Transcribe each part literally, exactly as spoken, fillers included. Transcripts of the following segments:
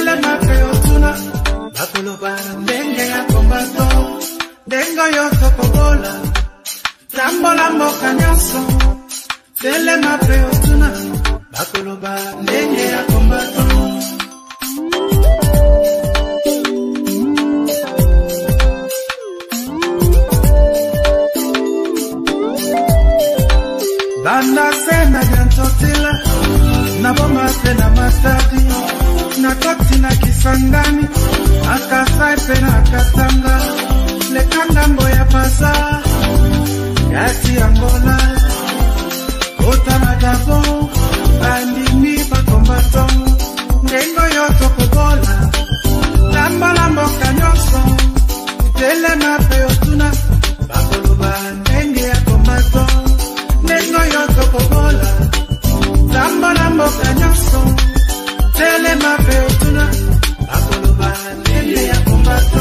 telema pe otuna bakoloba ndenge ya kombato ndengo yo tokobola tambola mboka nyonso telema pe otuna bakoloba ndenge ya kombato Banda sena jantotila na bomba pena matadi na koti na kisangani akasai pena katanga le kangambo ya pasa yasi Angola kota magabo bandimi bakombato ndengo yo tokobola tambala mboka nyonso telema pe otuna bakoloba ndenge ya kombato ndengo yo tokobola tambala mboka nyonso telema pe otuna bakoloba ndenge ya kombato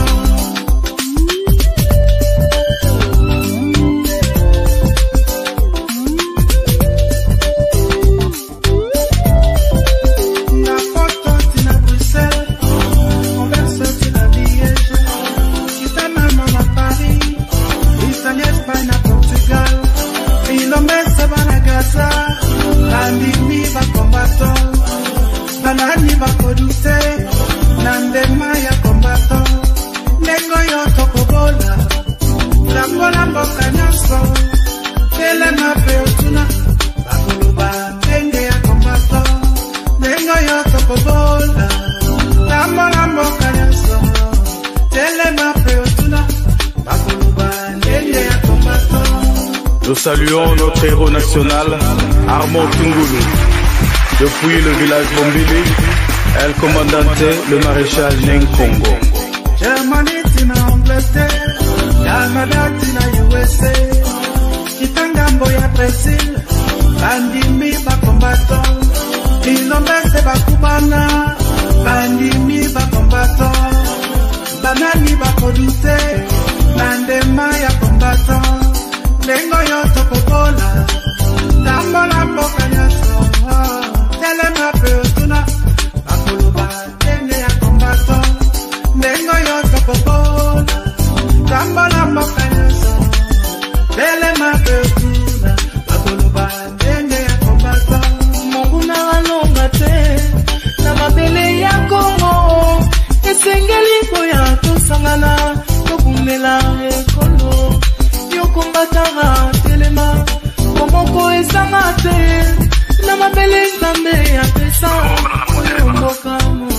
Bandimi bakombato banani bakoduse nandema ya kombato ndengo yo tokobola tambola mboka nyonso telema pe otuna bakoloba ndenge ya kombato ndengo yo tokobola tambola mboka nyonso telema pe otuna bakoloba ndenge ya kombato. Nous saluons notre héros national, Armand Tungulu. Depuis le village Bombili, El Commandante, le maréchal Nenkongo. Germany tina Angleterre, Canada tina U S A, Kitangambo ya Brazil, bandimi bakombato, Ilombese bakubana, bandimi bakombato, banani bakodute, nandema ya kombato. Ndengo yo tokobola tambola mboka nyonso telema pe otuna bakoloba ndenge ya kombato ndengo yo tokobola tambola mboka nyonso telema pe otuna bakoloba ndenge ya kombato monguna walonga te na mabele ya Kongo esengeli koya tosangana tokumela ekolo yokumbatanga telema komoko esanga te na mabele nzambe ya pesa oyomboka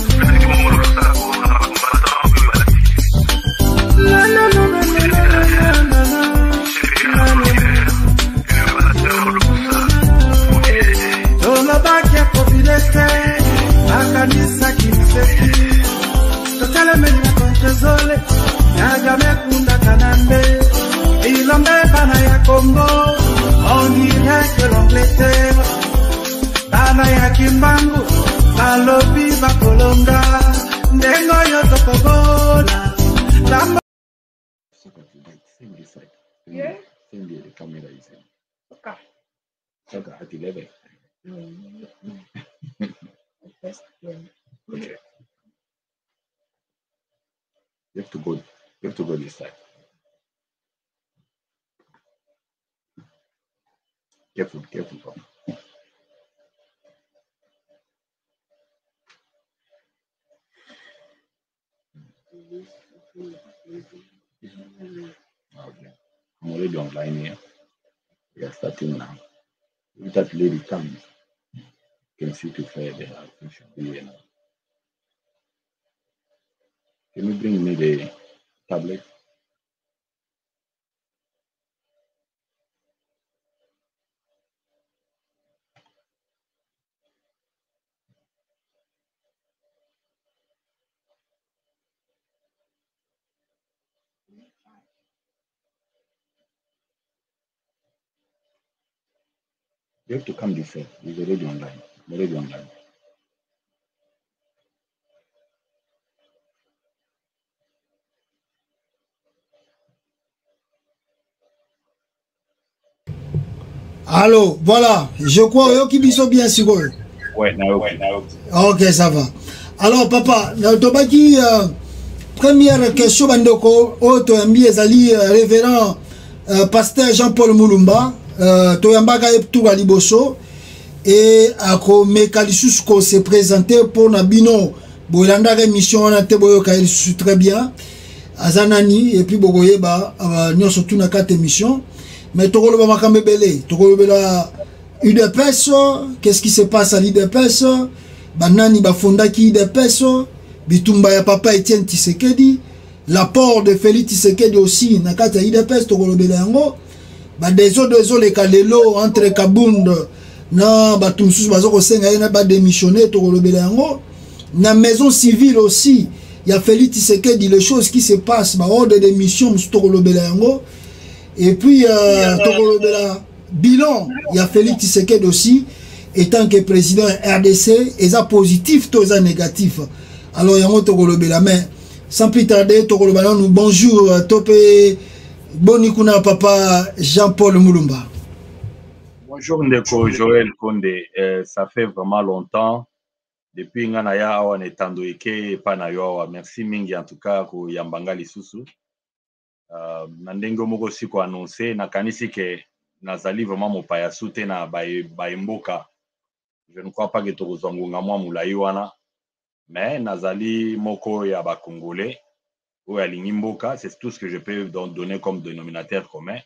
na na na na na na tolobakia kovidete akanisa kimiseki totelemeli na kontezole yagamekunda kanambe Ilombe bana ya Congo, on dirait que l'Angleterre. Bana ya Kimbangu, balobi bakolonga, ndengo yo tokobola. Lamba. Same this side. Yeah. Same here, the camera is in. Okay. Okay, at eleven. Okay. You have to go. You have to go this side. Careful, careful, Papa. Okay. I'm already online here. We are starting now. If that lady comes, you can see to fire the house. It should be here now. Can you bring me the tablet? You have to come this way. He's already online. I'm already online. Allô, voilà. Je crois que qui sont bien sûr. Ouais, now, ouais, now. Ok, ça va. Alors, papa, Tobaki, euh, première question, Bandoko, Otoyambi Ezali, révérend euh, pasteur Jean-Paul Moulumba, euh, Toyambaka Eptou Aliboso, et Ako Mekalisus ko s'est présenté pour Nabino, Boyanda émission, on a été très bien, Azanani, et puis Bogoyeba, nous sommes tous dans quatre émissions, mais Tokoloba Makambebele, Tokoloba U D P S, qu'est-ce qui se passe à l'U D P S? Banani Bafondaki U D P S, Bitumba ya papa Etienne Tshisekedi, l'apport de Félix Tshisekedi aussi, Nakata U D P S, Tokolobele yango, ba deso deso le kalelo entre Kabund, na Batumsus Bazoko Senga na ba démissionné, Tokolobele yango, na maison civile aussi, il y a Félix Tshisekedi, les choses qui se passent, ba ordre de démission, Tokolobele yango, et puis euh, Tokolobele bilan, il y a Félix Tshisekedi aussi, étant que président R D C, et ça positif, tout ça négatif. Alors, il y a un Togolobela, mais sans plus tarder, Togolobela, nous bonjour, Topé, Bonikuna, papa Jean-Paul Moulumba. Bonjour, Ndeko Joël Kondé. Euh, ça fait vraiment longtemps. Depuis Nganaya, on est en Doeke, Panayo. Merci Mingi, en tout cas, pour Yambanga Lisusu. Nandengo Moko Siko annoncé, Nakanisi que Nazali vraiment mon payasute na Baimboka. Je ne crois pas que Togozongonga moi Moulaïwana. Mais Nazali Moko ya ba Congolais ou ya Lingimboka, c'est tout ce que je peux donner comme dénominateur commun.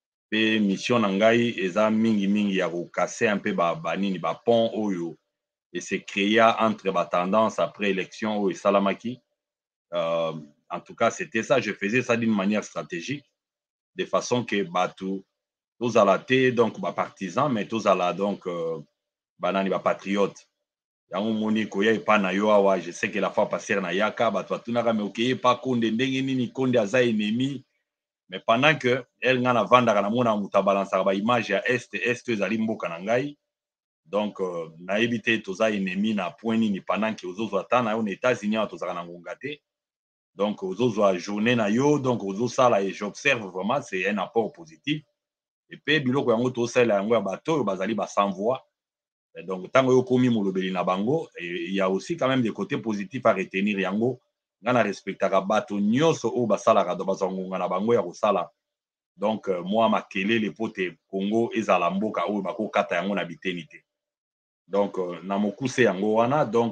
Et mission Nangai eza mingi mingi ya casser un peu ba banini ba pont oyo et se créer entre ba tendance après élection ou Salamaki. Euh, en tout cas, c'était ça, je faisais ça d'une manière stratégique de façon que Batu tous à la té donc ba partisans mais tous à la donc euh, banani ba patriotes. Yango moni ko ya pa na yo awa, je sais que la fois passée na yaka ba toi tunaka me okeye pa konde ndenge nini konde aza ennemi, mais pendant que elle ngana vanda kana mona muta balancer ba image ya est est ezali mboka na ngai, donc euh, na éviter toza ennemi na point ni pendant que ozozo atana yo na États-Unis toza na ngongate, donc ozozo a journée na yo, donc ozozo sala et j'observe vraiment c'est un apport positif. Et puis biloko yango to sala yango ya bato bazali ba sans voix. Donc, tant que Yokomi Molobeli na bango, il y a aussi quand même des côtés positifs à retenir. Yango, ngana respectera bato nyoso o basala ka do bazango ngana bango ya kosala. Donc, moi ma kele les potes Congo ezala mboka o bako kata yango na bitenité. Donc, na mokuse yango wana, donc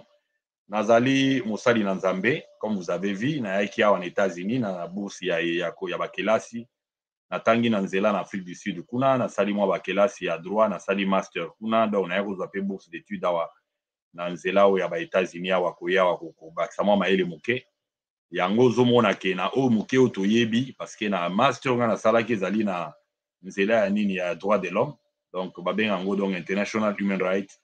nazali mosali na Nzambe, comme vous avez vu, na yaki en États-Unis na bourse ya ya ya bakelasi. Na tangi na nzela na Afrique du Sud kuna na sali mwa bakelasi ya droit na sali master kuna donc na yako zape bourse d'études awa na nzela o ya ba États-Unis awa koya wa ko bakisa mwa maele muke yango zo mona ke na o muke o toyebi parce que na master nga na sala ke zali na nzela ya nini ya droit de l'homme donc ba benga ngo donc international human rights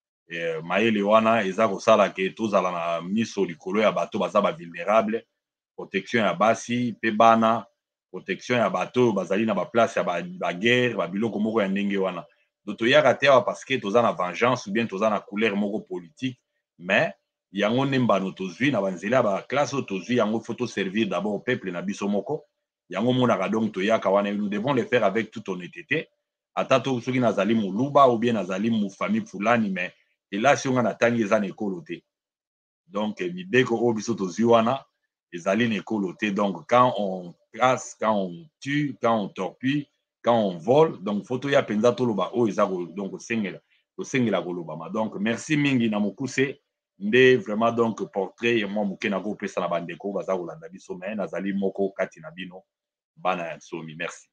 et maele wana eza ko sala ke tozala na miso likolo ya bato baza ba vulnérable protection ya basi pe bana protection ya bateau bazali na ba place ya ba, ba guerre ba biloko moko ya ndenge wana doto yaka te parce que toza na vengeance ou bien toza na couleur moko politique mais yango nembano tozui na banzela ba classe tozui yango faut servir d'abord au peuple na biso moko yango monaka donc toyaka wana nous devons le faire avec toute honnêteté atato soki nazali muluba ou bien nazali mu famille fulani mais et là si on a tangi za nekolo te donc mideko o biso tozui wana ezali nekolo te donc quand on casse, quand on tue, quand on torpille, quand on vole. Donc, photo ya penza toloba o ezako donc sengela, o sengela kolobama. Donc, merci mingi na mokuse nde vraiment donc portrait et moi mukena ko pesa na bandeko baza kolanda biso mais nazali moko kati na bino bana ya somi. Merci.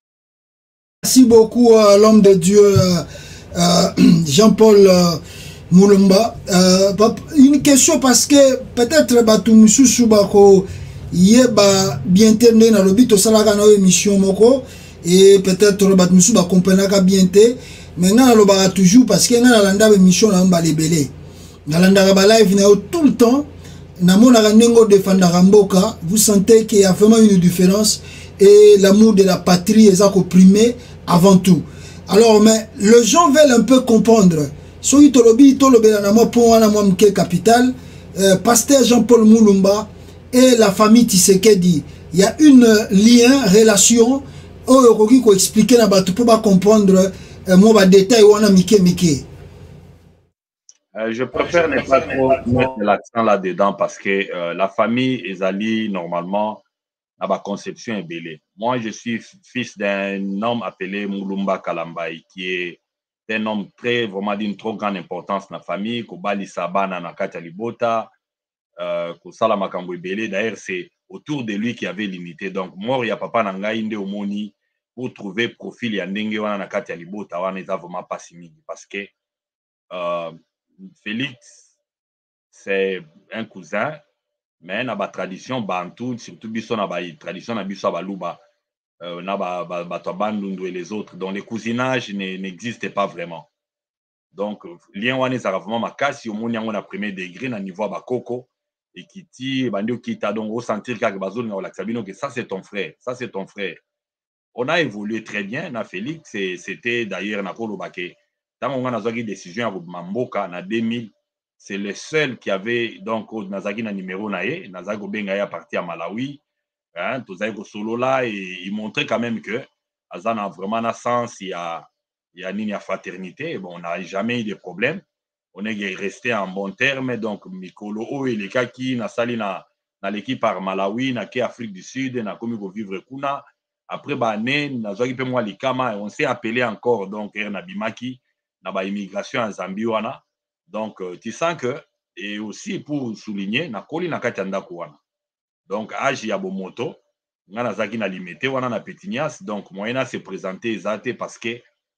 Merci beaucoup euh, l'homme de Dieu euh, euh, Jean-Paul euh, Moulumba. Euh, une question parce que peut-être Batumsu Subako yeba bien terne na lobi to salaka na émission moko et peut-être le Batumsu ba comprenaka bien te mais na lo ba toujours parce que na landa émission na mba lebele na landa ba live na tout le temps na mona ndengo défendre mboka vous sentez qu'il y a vraiment une différence et l'amour de la patrie est opprimé avant tout. Alors mais les gens veulent un peu comprendre so itolobi to lobela na mo pour wana mo mke capital euh, pasteur Jean-Paul Moulumba et la famille Tshisekedi, il y a une lien, relation, oh, il faut expliquer na batu pour comprendre moi ba détail wana mike mike. Euh, je préfère ne pas trop mettre l'accent là-dedans parce que euh, la famille Ezali, normalement, a ma conception est belle. Moi, je suis fils d'un homme appelé Moulumba Kalambai, qui est un homme très, vraiment d'une trop grande importance dans la famille, Kobali Sabana Nakata Libota, Kosala Makambo Ebele. D'ailleurs, c'est autour de lui qu'il y avait l'unité. Donc, mort, il y a papa Nanga Inde Omoni pour trouver profil Yandenge Wana Nakata Libota, Wana n'est vraiment pas si mini parce que euh, Félix, c'est un cousin, mais na ba tradition bantou, surtout biso na ba tradition na biso baluba, euh, na ba ba ba bandundu et les autres, dont les cousinages n'existent pas vraiment. Donc lien wana ezaka vraiment makasi omoni yango na premier degré na niveau ba koko et qui ti bandi kita donc au sentir kaka bazoli na olakisa bino que ça c'est ton frère, ça c'est ton frère. On a évolué très bien na Félix et c'était d'ailleurs na kolo baké tant on a une décision à Mamboka en deux mille, c'est le seul qui avait donc Nazaki na numéro naé, Nazaki Benga est parti à Malawi, hein, Tozaki solo là et il montrait quand même que Azan a vraiment un sens, il y a il y a une fraternité, bon, on n'a jamais eu de problème, on est resté en bon terme, donc Mikolo O et les cas qui na sali na na l'équipe par Malawi, na ke Afrique du Sud, na komi ko vivre kuna, après bah né, Nazaki pe moi likama, on s'est appelé encore donc Ernabimaki na ba immigration en Zambie wana. Donc euh, tu sens que et aussi pour souligner na koli na kati ndako wana. Donc âge ya bomoto ngana zaki na limité wana na Petinias, donc moyena se présenter ezate parce que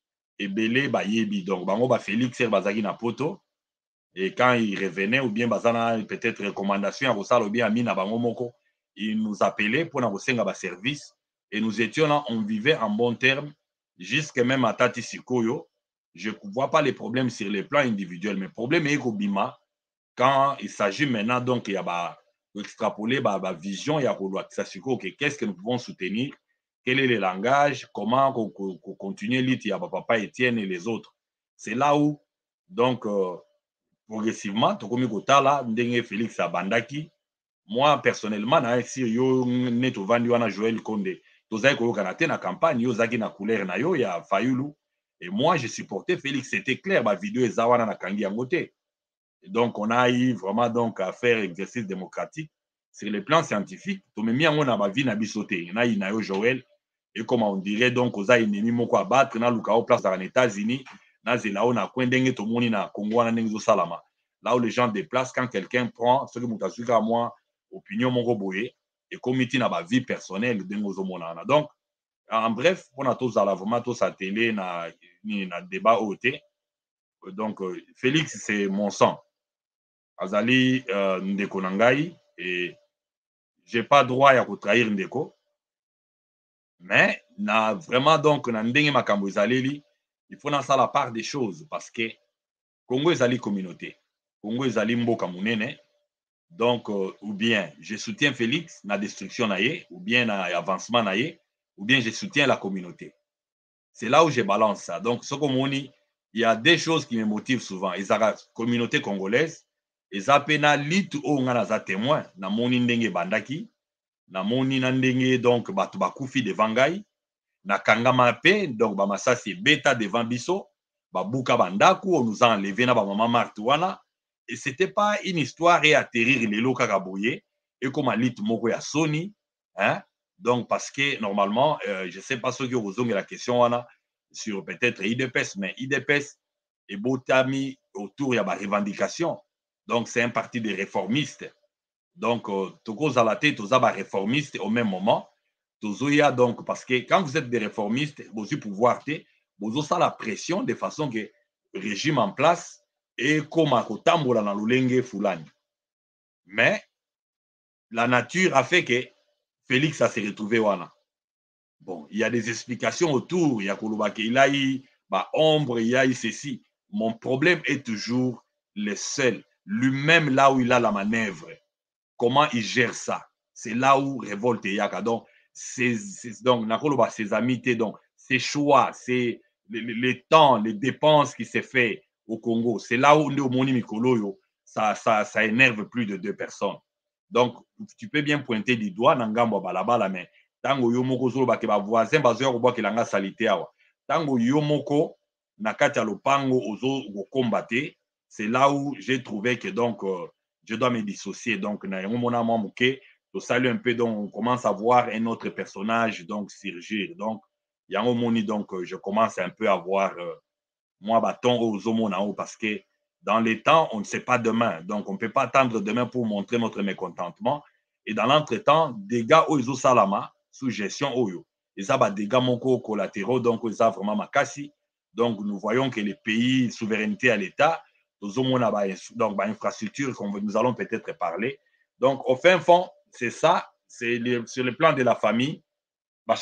ebele ba yebi donc bango ba Félix bazaki na poto et quand il revenait ou bien bazana peut-être recommandation à Rosalo bien ami na bango moko, il nous appelait pour na bosenga ba service et nous étions là, on vivait en bon terme jusque même à Tati Sikoyo. Je ne vois pas les problèmes sur les plans individuels, mais le problème est qu'au Bima, quand il s'agit maintenant, donc, il y a extrapoler la vision, il y a qu'est-ce que nous pouvons soutenir, quel est le langage, comment continuer l'it, il y a papa Étienne et les autres. C'est là où, donc, euh, progressivement, Tokomi Kotala, Ndenge Félix Abandaki, moi, personnellement, si yo neto vandi wana Joël Condé, tozai ko kanate na campagne, yo zaki na couleur na yo, ya Fayulu. Et moi, j'ai supporté Félix, c'était clair, ma vidéo est zawana na kangi angote. Donc, on a eu vraiment donc à faire exercice démocratique sur le plan scientifique. To me mi ango na ba vie na bisoté, na ina yo Joël et comment on dirait donc oza ennemi moko à battre na luka au place dans les États-Unis, na zelao na kwendenge to moni na Congo na ndengo salama. Là où les gens déplacent quand quelqu'un prend ce que mutazuka moi opinion moko boye et comité na ba vie personnelle de ngozo monana. Donc en bref, on a tous à la vraiment tous à télé na na débat O T. Donc euh, Félix c'est mon sang. Azali euh, ndeko nangai et j'ai pas droit à trahir ndeko. Mais na vraiment donc na ndenge makambo ezaleli, il faut na ça la part des choses parce que Congo ezali communauté. Congo ezali mboka munene. Donc, euh, ou bien je soutiens Félix, na destruction naie, ou bien na avancement naie, ou bien je soutiens la communauté. C'est là où je balance ça. Donc, ce qu'on dit, il y a des choses qui me motivent souvent. Et la communauté congolaise, et ça pena lit ou on a témoin, na moni ndenge bandaki, na moni ndenge donc batu bakufi devant ngai, na kangama pe, donc ba masasi beta devant biso, ba buka bandaku, on nous a enlevé na ba maman Martouana. Et ce n'était pas une histoire et atterrir les lots kakaboye et comme un lit moko ya Sony, hein? Donc parce que normalement, euh, je ne sais pas ce que vous avez la question wana, sur peut-être I D P S, mais I D P S est botami autour de la revendication. Donc c'est un parti des réformistes. Donc toko zalate toza ba réformistes au même moment. Tozoya donc parce que quand vous êtes des réformistes, vous avez pouvoir te, vous avez la pression de façon que le régime en place et comment kotambola na lulenge fulani. Mais la nature a fait que Félix a se retrouvé wana. Bon, il y a des explications autour, il y a Kolobake, il a eu bah, ombre, il y a eu ceci. Mon problème est toujours le seul, lui-même là où il a la manœuvre. Comment il gère ça? C'est là où révolte yaka. Donc, c'est donc nakoloba ses amitiés, donc ses choix, ses les, les temps, les dépenses qui s'est fait au Congo, c'est là où Moni Mikolo, ça, ça, ça énerve plus de deux personnes. Donc, tu peux bien pointer du doigt, Nangambo Balabala, mais tango yomoko zolo ba ke ba voisin ba zo ko la nga salite awa. Tango yomoko nakati ya lopango ozo ko combattre, c'est là où j'ai trouvé que donc euh, je dois me dissocier. Donc, mon amour, je salue un peu, donc on commence à voir un autre personnage donc surgir. Donc, il y a un moment donc je commence un peu à voir euh, moi bâton aux hommes parce que dans les temps, on ne sait pas demain. Donc, on ne peut pas attendre demain pour montrer notre mécontentement. Et dans l'entretemps, des gars où ils ont salama sous gestion oyo. Ils ont des dégâts monco collatéraux, donc ils ont vraiment ma cassi. Donc, nous voyons que les pays, souveraineté à l'État, donc infrastructure, comme nous allons peut-être parler. Donc, au fin fond, c'est ça, c'est sur le plan de la famille, bah,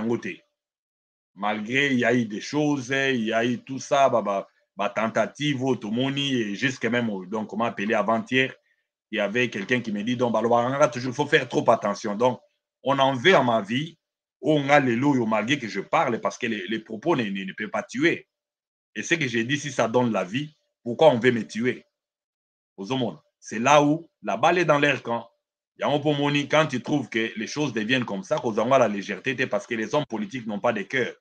malgré il y a eu des choses, il y a eu tout ça, bah, bah, bah, tentative, automoni, et jusqu'à même, donc, comment appeler avant-hier, il y avait quelqu'un qui me dit, donc, bah, toujours, il faut faire trop attention. Donc, on en veut à ma vie, on a les lots, malgré que je parle, parce que les, les propos ne, ne, ne peuvent pas tuer. Et ce que j'ai dit, si ça donne la vie, pourquoi on veut me tuer? C'est là où la balle est dans l'air quand. Il y a un peu moni quand tu trouves que les choses deviennent comme ça, qu'on a la légèreté, parce que les hommes politiques n'ont pas de cœur.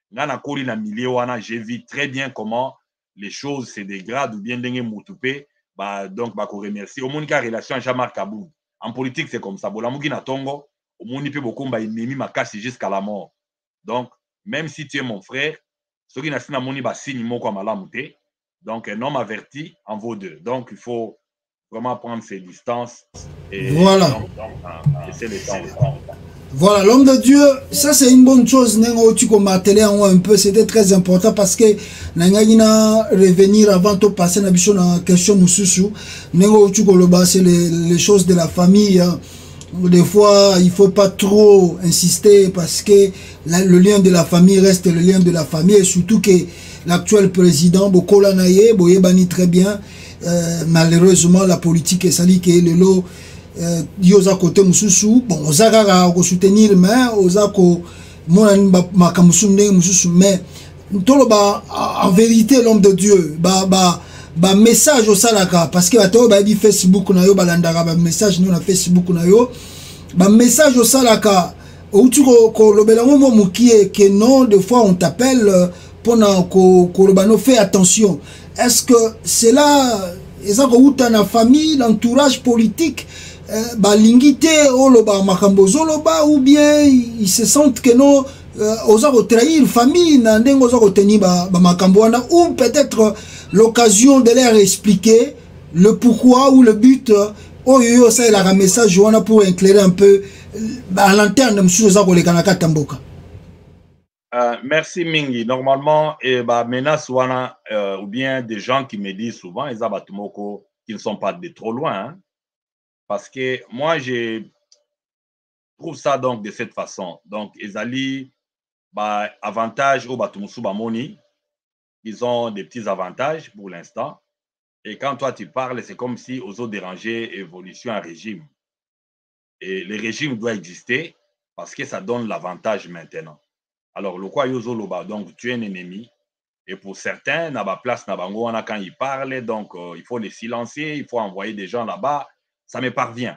J'ai vu très bien comment les choses se dégradent ou bien dengue moutoupe. Bah, donc, bah, qu'on remercie. Au monde qui a relation à Jean-Marc Kabou. En politique, c'est comme ça. Bon, la moukina tongo, au monde peut beaucoup, bah, il m'a ma casse jusqu'à la mort. Donc, même si tu es mon frère, ce qui n'a pas moni, bah, signe mon comme à la moutée. Donc, un homme averti en vaut deux. Donc, il faut vraiment prendre ses distances. Et voilà. Donc, donc, laisser le temps. Voilà, l'homme de Dieu, ça c'est une bonne chose. Tu peux marteler en un peu, c'était très important parce que Nangagina revenir avant de passer dans la question Moussoussou. C'est les, les choses de la famille. Des fois, il ne faut pas trop insister parce que la, le lien de la famille reste le lien de la famille. Et surtout que l'actuel président, Bokola Naye, Boyebani très bien. Euh, malheureusement, la politique est sali que le lot. Yoza côté mususu bon ozaka ko soutenir mais ozako mona makamusune mususu mais toloba en vérité l'homme de Dieu ba ba ba message au salaka parce que bato ba di Facebook na yo balandaka ba message na Facebook na yo ba message au salaka ou tu ko lobela mo mukie que non des fois on t'appelle pendant ko ko lobano fais attention est-ce que c'est là ezako uta na famille l'entourage politique Euh, balingite oloba makambo zoloba ou bien ils se sentent que non oza ko trahir famille na ndengo oza ko tenir ba, ba makambo wana ou peut-être l'occasion de leur expliquer le pourquoi ou le but oyo ça il a un message wana pour éclairer un peu à l'interne monsieur oza ko lekana katamboka. Euh, merci Mingi. Normalement, eh, bah, menace wana euh, ou bien des gens qui me disent souvent ils abatumoko qui ne sont pas de trop loin. Hein? Parce que moi, je trouve ça donc de cette façon. Donc, Ezali, bah, avantage au Batumusu Bamoni, ils ont des petits avantages pour l'instant. Et quand toi tu parles, c'est comme si aux autres déranger évolution à régime. Et le régime doit exister parce que ça donne l'avantage maintenant. Alors, le quoi yozo loba, donc tu es un ennemi. Et pour certains, na ba place na bango wana quand ils parlent, donc euh, il faut les silencier, il faut envoyer des gens là-bas. Ça me parvient.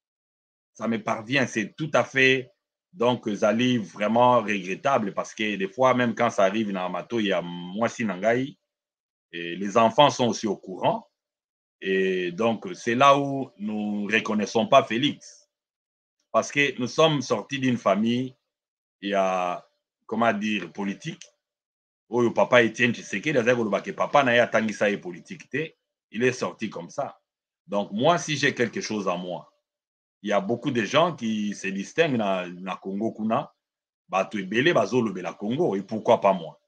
Ça me parvient. C'est tout à fait, donc, Zali, vraiment regrettable parce que des fois, même quand ça arrive dans Amato, il y a moi, Sinangaï, et les enfants sont aussi au courant. Et donc, c'est là où nous ne reconnaissons pas Félix. Parce que nous sommes sortis d'une famille, il y a, comment dire, politique. Où le papa Étienne Tshisekedi, que papa n'a pas tangisa et politique. Il est sorti comme ça. Donc, moi, si j'ai quelque chose à moi, il y a beaucoup de gens qui se distinguent dans le Congo. Bato ebele bazolo bela Congo. Et pourquoi pas moi?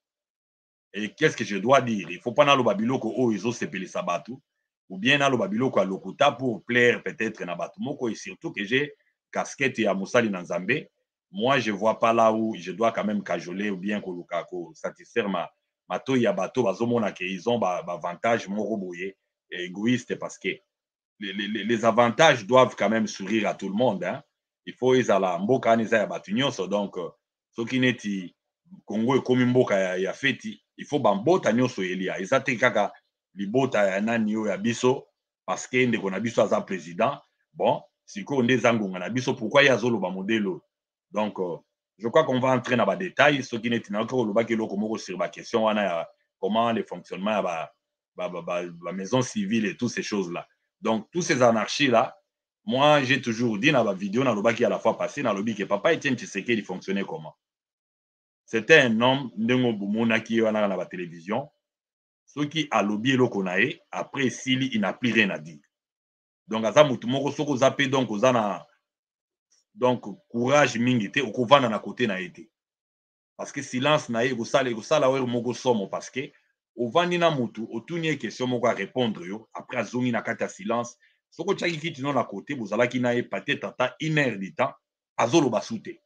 Et qu'est-ce que je dois dire? Il ne faut pas dans le babiloko où ils ont sepelé Sabatou, ou bien dans le babiloko à Lokuta pour plaire peut-être na Batumoko. Et surtout que j'ai casquette et à Moussali Nanzambe. Moi, je ne vois pas là où je dois quand même cajoler ou bien satisfaire ma mato ya bato bazomona qu'ils ont avantage moroboye et égoïste parce que Les, les, les avantages doivent quand même sourire à tout le monde. Hein. Il faut qu'ils aient la mboka neza ya batunyoso. Donc, ce qui n'est pas Congo et comme mboka ya feti, il faut bambota nyoso elia. Ils ont kaka libota ya nani yo ya biso parce que ndeko na biso aza président. Bon, si ko nde zangonga na biso pourquoi ya zolo ba modelo. Donc, euh, je crois qu'on va entrer dans les détails. Ce qui n'est pas ko loba ke loko moko sur la question wana ya comment le fonctionnement ba bah, bah, bah, bah, maison civile et toutes ces choses-là. Donc, tous ces anarchies-là, moi, j'ai toujours dit dans ma vidéo, dans le bas qui à la fois passé, dans le bas que Papa Etienne Tshisekedi fonctionnait comment. C'était un homme, Ndengo Boumona, qui est à la télévision. Ceux qui a lobby le konae, après Sili, il n'a plus rien à dire. Donc, à ça, Moutoumoko, ceux qui ont donc, aux donc, courage mingité, au couvent na côté na été. Parce que silence na ye, ça, ça, là, moko somo, parce que, au vandina mutu, au tournier question, moko à répondre, yo, après, à zongi na kata silence, ce que tu as dit, non, à côté, vous allez qui n'a peut-être tata une heure de temps, à zolo basouté.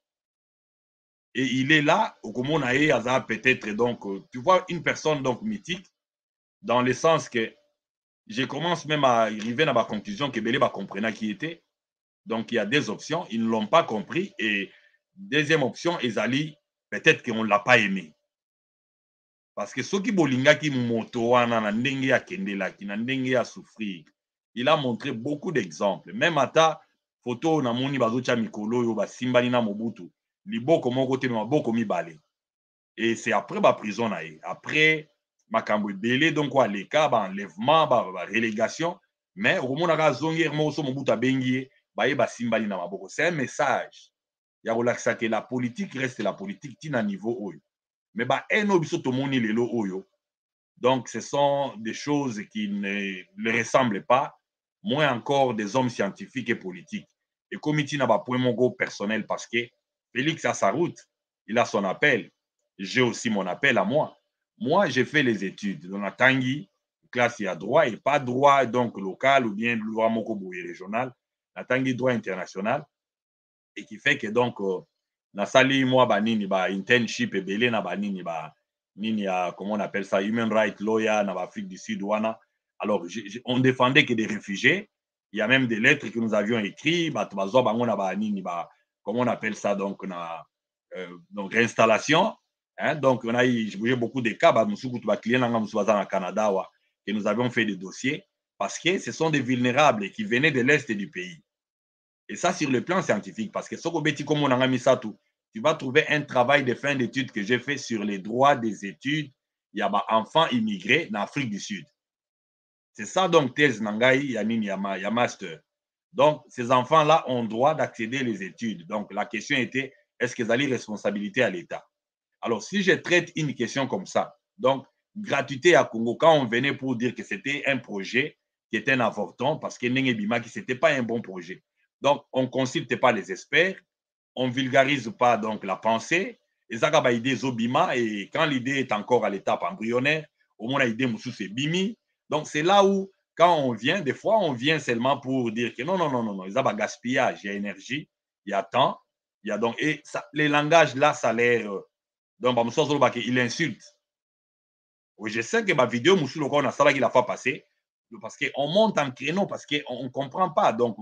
Et il est là, au comment on a peut-être, donc, tu vois, une personne, donc, mythique, dans le sens que, je commence même à arriver à ma conclusion que Belé va comprendre qui était. Donc, il y a des options, ils ne l'ont pas compris. Et deuxième option, Ezali, peut-être qu'on ne l'a pas aimé. Parce que ceux qui bolinga qui motoana na ndenge ya kendela ki na ndenge ya souffrir, il a montré beaucoup d'exemples. Même ata photo na moni bazocha mikolo yo basimbani na Mobutu, liboko moko te maboko mibale. Et c'est après ba prison na ye. Après makambo ebele donc wa leka ba enlèvement ba, ba relégation, mais au moment na zongi moso Mobutu abengi ba ye basimbani na maboko. C'est un message. Ya relaksa que la politique reste la politique tina niveau oyo. Mais bah, lelo oyo. Donc, ce sont des choses qui ne le ressemblent pas, moins encore des hommes scientifiques et politiques. Et comme il n'a pas point mon go personnel, parce que Félix a sa route, il a son appel. J'ai aussi mon appel à moi. Moi, j'ai fait les études dans la Tanguy, classe il y a droit, et pas droit donc local ou bien loi Mokoboui régional, la Tanguy droit international, et qui fait que donc, euh, na sali moi ba nini ba internship ebele na ba nini ba nini ya comment on appelle ça human rights lawyer na Afrique du Sud wana. Alors je, je, on défendait que des réfugiés, il y a même des lettres que nous avions écrites ba bazo bango na ba nini ba comment on appelle ça donc na euh, donc réinstallation hein, donc on a eu je bougeais beaucoup de cas ba musuku ba client nga musu baza na Canada wa que nous avions fait des dossiers parce que ce sont des vulnérables qui venaient de l'est du pays. Et ça, sur le plan scientifique, parce que ce que comme on a mis ça tout, tu vas trouver un travail de fin d'études que j'ai fait sur les droits des études. Il y a des enfants immigrés en Afrique du Sud. C'est ça, donc, thèse Nangaï, il y a il y a master. Donc, ces enfants-là ont droit d'accéder aux études. Donc, la question était, est-ce qu'ils ont une responsabilité à l'État? Alors, si je traite une question comme ça, donc, gratuité à Congo, quand on venait pour dire que c'était un projet qui était un avorton, parce que Nenge Bima, ce n'était pas un bon projet. Donc, on ne consulte pas les experts, on ne vulgarise pas donc la pensée. Et ça, c'est l'idée Zobima, et quand l'idée est encore à l'étape embryonnaire, au moins l'idée Moussou c'est Bimi. Donc, c'est là où, quand on vient, des fois, on vient seulement pour dire que non, non, non, non, non, il y a gaspillage, il y a énergie, il y a temps, il y a donc, et ça, les langages là, ça a l'air, donc, il insulte. Oui, je sais que ma vidéo, Moussou, on a ça qui l'a fait passer. Parce qu'on monte en créneau, parce qu'on ne comprend pas. Donc,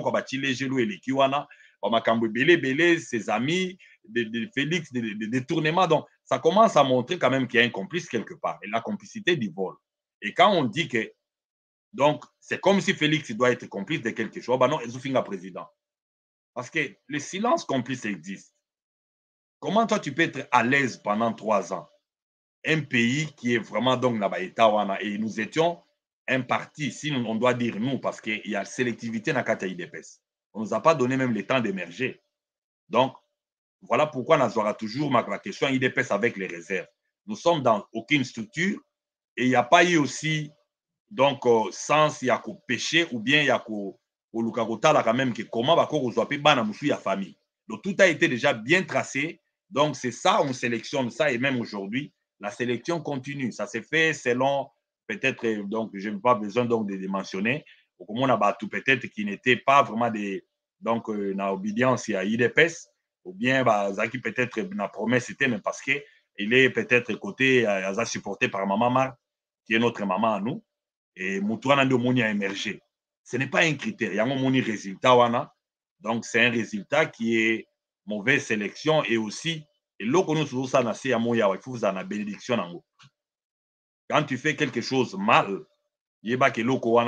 ses amis, de, de Félix, des de, de détournements. Donc, ça commence à montrer quand même qu'il y a un complice quelque part. Et la complicité du vol. Et quand on dit que, donc, c'est comme si Félix doit être complice de quelque chose, ben non, il suffit un président. Parce que le silence complice existe. Comment toi, tu peux être à l'aise pendant trois ans? Un pays qui est vraiment donc là-bas, et nous étions un parti, si on doit dire nous, parce qu'il y a sélectivité dans la I D P S. On ne nous a pas donné même le temps d'émerger. Donc, voilà pourquoi on aura toujours la question I D P S avec les réserves. Nous sommes dans aucune structure et il n'y a pas eu aussi, donc, euh, sens, il y a qu'au péché ou bien il y a qu'au lukagota là quand même, que comment va qu'on soit pas dans la famille. Donc, tout a été déjà bien tracé. Donc, c'est ça, on sélectionne ça et même aujourd'hui, la sélection continue. Ça s'est fait selon peut-être, donc, je n'ai pas besoin donc de les mentionner, comme on a tout peut-être qui n'était pas vraiment des, donc, euh, dans l'obédience à I D P S, ou bien, bah, qui peut-être, la promesse était, mais parce qu'il est peut-être côté, euh, supporté par Maman Mar, qui est notre maman à nous, et Moutouana de Mouni a émergé. Ce n'est pas un critère, il y a un Mouni résultat, wana. Donc, c'est un résultat qui est mauvaise sélection et aussi, et l'eau que nous faisons ça, c'est à Moya, il faut que vous en avez bénédiction en haut. Quand tu fais quelque chose mal, il parce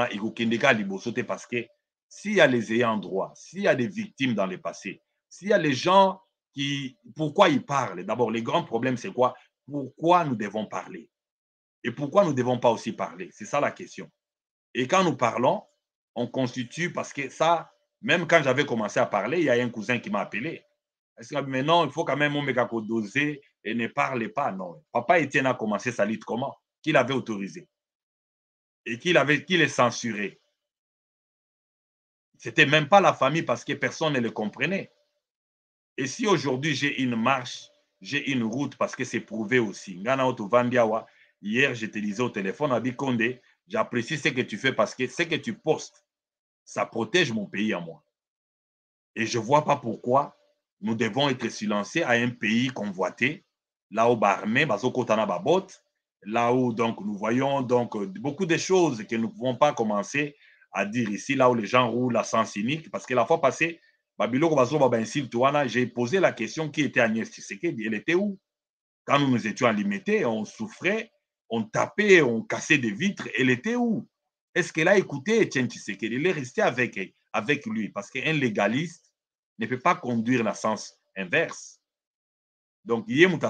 que s'il y a les ayants droit, s'il y a des victimes dans le passé, s'il y a les gens qui... Pourquoi ils parlent? D'abord, les grands problèmes, c'est quoi? Pourquoi nous devons parler? Et pourquoi nous ne devons pas aussi parler? C'est ça la question. Et quand nous parlons, on constitue, parce que ça, même quand j'avais commencé à parler, il y a un cousin qui m'a appelé. Mais non, il faut quand même on doser et ne parle pas. Non. Papa Etienne a commencé sa lutte comment? Qui l'avait autorisé et qui l'avait, qui les censuré. C'était même pas la famille parce que personne ne le comprenait. Et si aujourd'hui j'ai une marche, j'ai une route parce que c'est prouvé aussi. Hier, je te disais au téléphone, à Bikonde, j'apprécie ce que tu fais parce que ce que tu postes, ça protège mon pays à moi. Et je ne vois pas pourquoi nous devons être silencieux à un pays convoité, là où Barmé, Bazokotana Babot, là où donc, nous voyons donc, beaucoup de choses que nous ne pouvons pas commencer à dire ici, là où les gens roulent à sens cynique, parce que la fois passée, j'ai posé la question qui était Agnès Tshisekedi, elle était où? Quand nous nous étions limités, on souffrait, on tapait, on cassait des vitres, elle était où? Est-ce qu'elle a écouté Etienne Tshisekedi? Elle est restée avec, avec lui, parce qu'un légaliste ne peut pas conduire dans le sens inverse. Donc, il y a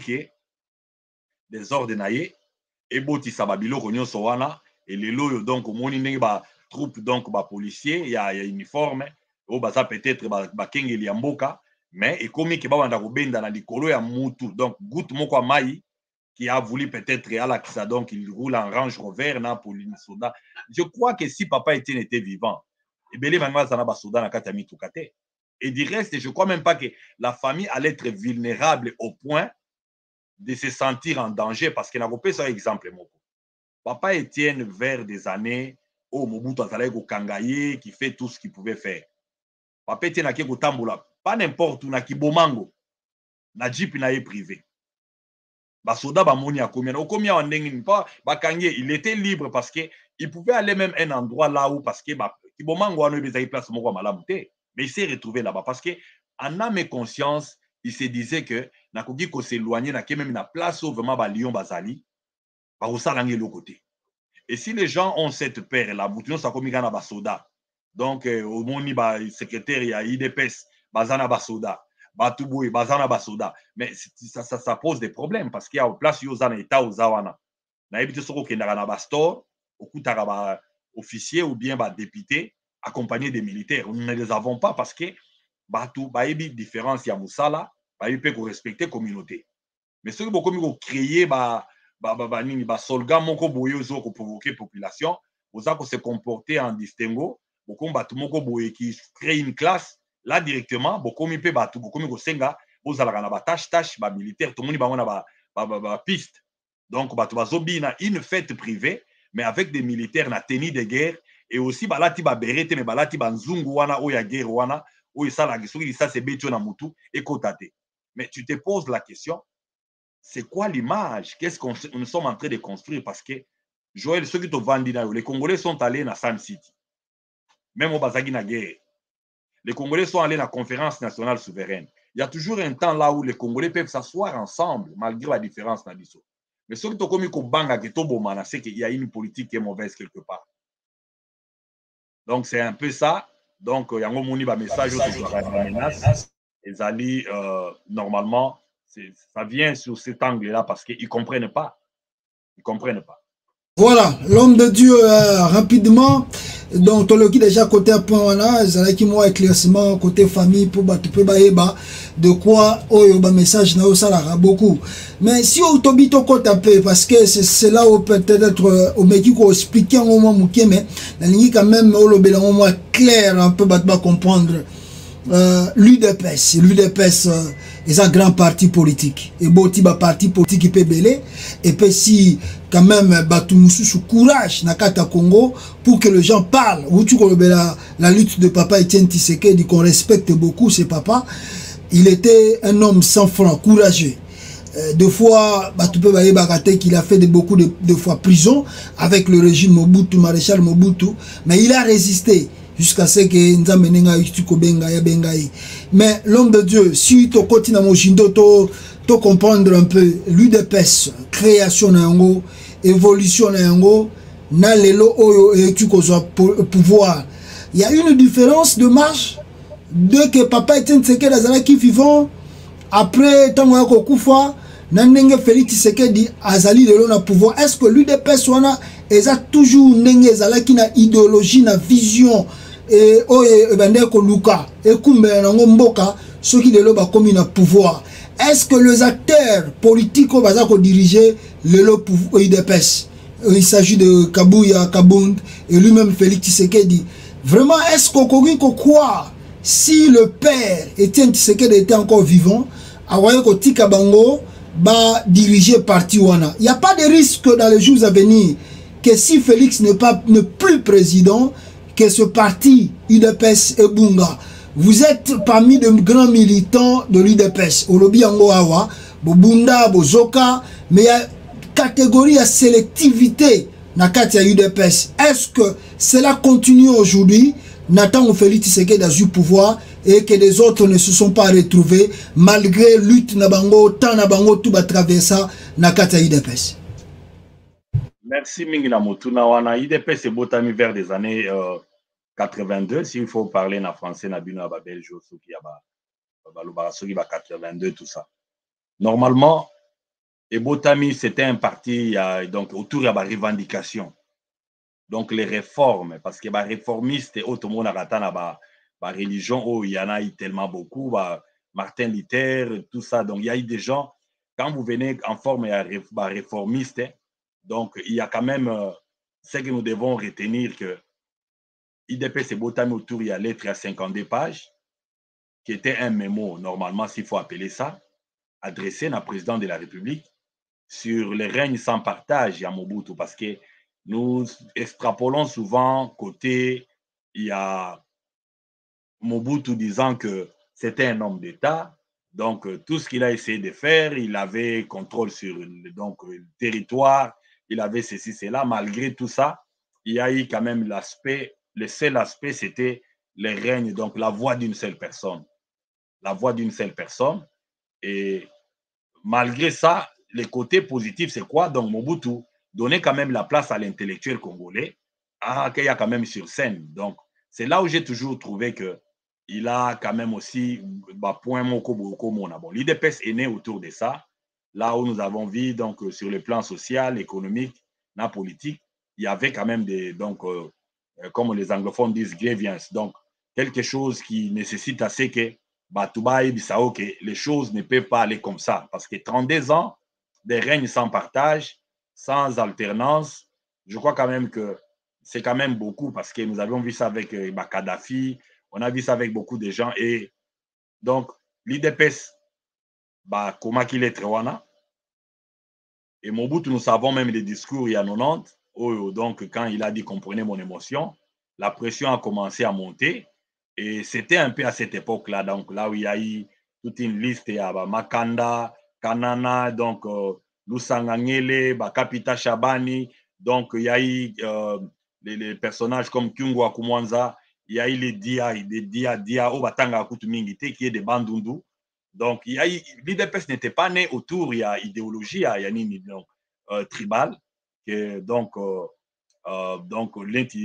des ordres naïe, et boti sababilo konyo sowana, et les loyaux, donc, au moni ba troupe, donc, ba policier, il y a uniforme, ou ba ça peut-être ba kenge liamboka, mais et comme ki ba wanda ko benda na likolo ya mutu, donc, goutte moko mai, qui a voulu peut-être à la ça, donc il roule en Range Rover na Pauline Soda. Je crois que si papa Etienne était vivant, et belé mangwa sana ba soda na katami tukate. Et du reste, je ne crois même pas que la famille allait être vulnérable au point de se sentir en danger parce qu'il n'a pas ça exemple. Papa Etienne, vers des années, oh, Mobutu Azalaï Kangaye, qui fait tout ce qu'il pouvait faire. Papa Etienne a qui Tamboula, pas n'importe où, na Kibomango, na Jeep na privé. Basoda Bamoni a combien? Au combien en Nengi, pas Bakangé, il était libre parce qu'il pouvait aller même un endroit là où, parce que Kibomango a eu place Moko Malamouté. Mais il s'est retrouvé là-bas parce qu'en âme et conscience, il se disait que Nakogi ko s'éloigner, n'a même une place où vraiment Lyon Bazali, par où ça l'angle de côté. Et si les gens ont cette paire-là, Boutino Sakomigana Basoda, donc au moni ba secrétaire, il y a I D P S, Bazana Basoda, Batouboui, Bazana Basoda, mais ça, ça, ça pose des problèmes parce qu'il y a une place où Zana État ou Zawana. Na évité ce qu'on a na Bastor, au coup d'araba officier ou bien ba député, accompagné des militaires. Nous ne les avons pas parce que Batou, Baïbi, différence, il y a Moussala, Baïbi peut respecter la communauté. Mais ceux qui ont créé, bah, bah, bah, bah, bah, Solga, Moko Boye, pour provoquer la population, vous avez se comporter en distinguo, beaucoup Batou Moko Boye qui crée une classe, là directement, beaucoup mi peut Batou, beaucoup mi Senga, vous avez la tâche, tâche, bah, militaire, tout le monde a une piste. Donc, Batou Bazobi, une fête privée, mais avec des militaires, na tenue de guerre. Et aussi, balati ba berete, mais balati ba nzungu wana, oya guerre wana, oya sa la question, ça c'est betio na mutu, et kotate. Mais tu te poses la question, c'est quoi l'image? Qu'est-ce qu'on nous sommes en train de construire? Parce que, Joël, ceux qui te vendent, les Congolais sont allés dans Sam City. Même au Bazagi na guerre. Les Congolais sont allés dans la conférence nationale souveraine. Il y a toujours un temps là où les Congolais peuvent s'asseoir ensemble, malgré la différence. Mais ceux qui te commis au banga, c'est qu'il y a une politique qui est mauvaise quelque part. Donc, c'est un peu ça. Donc, il y a un message aux menaces. Et Zali, euh, normalement, ça vient sur cet angle-là parce qu'ils ne comprennent pas. Ils ne comprennent pas. Voilà, l'homme de Dieu, euh, rapidement. Donc, tu as déjà côté point là, Zali qui m'a éclaircissement côté famille pour tu peux de quoi oh bah message na ça là beaucoup. Mais si on t'obite au côté un peu parce que c'est là où peut-être au mec qui expliquer un moment mouké mais la ligne quand même au le bélan au moins clair un peu battre comprendre euh, l'U D P S, l'U D P S euh, est un grand parti politique et bon type parti politique qui peut belé et puis si quand même battu sous courage na kata Congo pour que les gens parlent ou tu connais la, la lutte de papa Etienne Tshisekedi qu'on respecte beaucoup c'est papa. Il était un homme sans franc, courageux. Euh, deux fois, bah, tu peux voir qu'il a fait de, beaucoup de, de fois prison avec le régime Mobutu, maréchal Mobutu, mais il a résisté jusqu'à ce que Nzambe nenga yutuko benga ya benga. Mais l'homme de Dieu, si tu continues à mojindo, tu comprendre un peu l'U D P S, création na yango, évolution na yango, na lelo oyo et tu pouvoir. Il y a une différence de marche. Dès que papa Etienne Tshisekedi azala qui vivant après tango ya kokufa Nandenge Félix Tshisekedi azali lelo na pouvoir. Est-ce que l'U D P S wana eza toujours ndenge ezalaki na idéologie na vision et oye bande ko luka et kumbe na mboka soki lelo ba komi na pouvoir? Est-ce que les acteurs politiques vont diriger le U D P S? Il s'agit de Kabouya, Kabound et lui-même Félix Tshisekedi. Vraiment, est-ce qu'on peut croire si le père Étienne Tshisekedi était encore vivant, Awaye Tika Bango va diriger parti Wana? Il n'y a pas de risque dans les jours à venir que si Félix n'est pas ne plus président, que ce parti U D P S et Bunga. Vous êtes parmi de grands militants de l'U D P S. Olobi Ango Awa, Bobunda, Bozoka, mais il y a catégorie à sélectivité dans le U D P S. Est-ce que cela continue aujourd'hui? Nathan Félix Tshisekedi a eu pouvoir et que les autres ne se sont pas retrouvés malgré lutte Nabango, tant Nabango, tout va traverser dans le U D P S. Merci Mingina Motuna wana U D P S est botami vers des années euh, quatre-vingt-deux, s'il faut parler en français, na bino ba belge soki ya ba ba lobara soki ba quatre-vingt-deux tout ça. Normalement, Ebotami c'était un parti ya, donc autour de la revendication. Donc les réformes parce que ba réformiste au tout monde a na ba ba religion oh il y en a eu tellement beaucoup ba Martin Luther tout ça, donc il y a eu des gens quand vous venez en forme ya ba réformiste, donc il y a quand même euh, ce que nous devons retenir que U D P S Botami autour il y a lettre à cinquante-deux pages qui était un mémo normalement s'il faut appeler ça adressé à président de la République sur le règne sans partage à Mobutu parce que nous extrapolons souvent côté il y a Mobutu disant que c'était un homme d'État, donc tout ce qu'il a essayé de faire il avait contrôle sur donc, le territoire, il avait ceci cela, malgré tout ça il y a eu quand même l'aspect. Le seul aspect, c'était le règne, donc la voix d'une seule personne. La voix d'une seule personne. Et malgré ça, le côté positif, c'est quoi? Donc Mobutu donnait quand même la place à l'intellectuel congolais, à qu'il y a quand même sur scène. Donc c'est là où j'ai toujours trouvé qu'il a quand même aussi bah, point moko boko mona. Bon, l'U D P S est né autour de ça. Là où nous avons vu, donc sur le plan social, économique, na politique, il y avait quand même des... Donc, euh, comme les anglophones disent, grievance. Donc, quelque chose qui nécessite assez que Batoubaï Bissao, que les choses ne peuvent pas aller comme ça. Parce que trente-deux ans de règne sans partage, sans alternance, je crois quand même que c'est quand même beaucoup parce que nous avons vu ça avec euh, bah, Kadhafi, on a vu ça avec beaucoup de gens. Et donc, l'U D P S, bah, comment qu'il est Trewana. Et Mobutu, nous savons même les discours il y a quatre-vingt-dix. Oh, donc, quand il a dit comprenez mon émotion, la pression a commencé à monter. Et c'était un peu à cette époque-là, donc là où il y a eu toute une liste, il y a bah, Makanda, Kanana, donc euh, Lusangangele, bah, Kapita Shabani, donc il y a eu euh, les, les personnages comme Kyungwa Kumwanza, il y a eu les Dia, les Dia, Dia, Obatanga Kutumingite, qui est des Bandundu. Donc, il y a eu, l'U D P S n'était pas né autour, il y a idéologie, il y a, il y a donc, euh, tribal. Que, donc, euh, euh, donc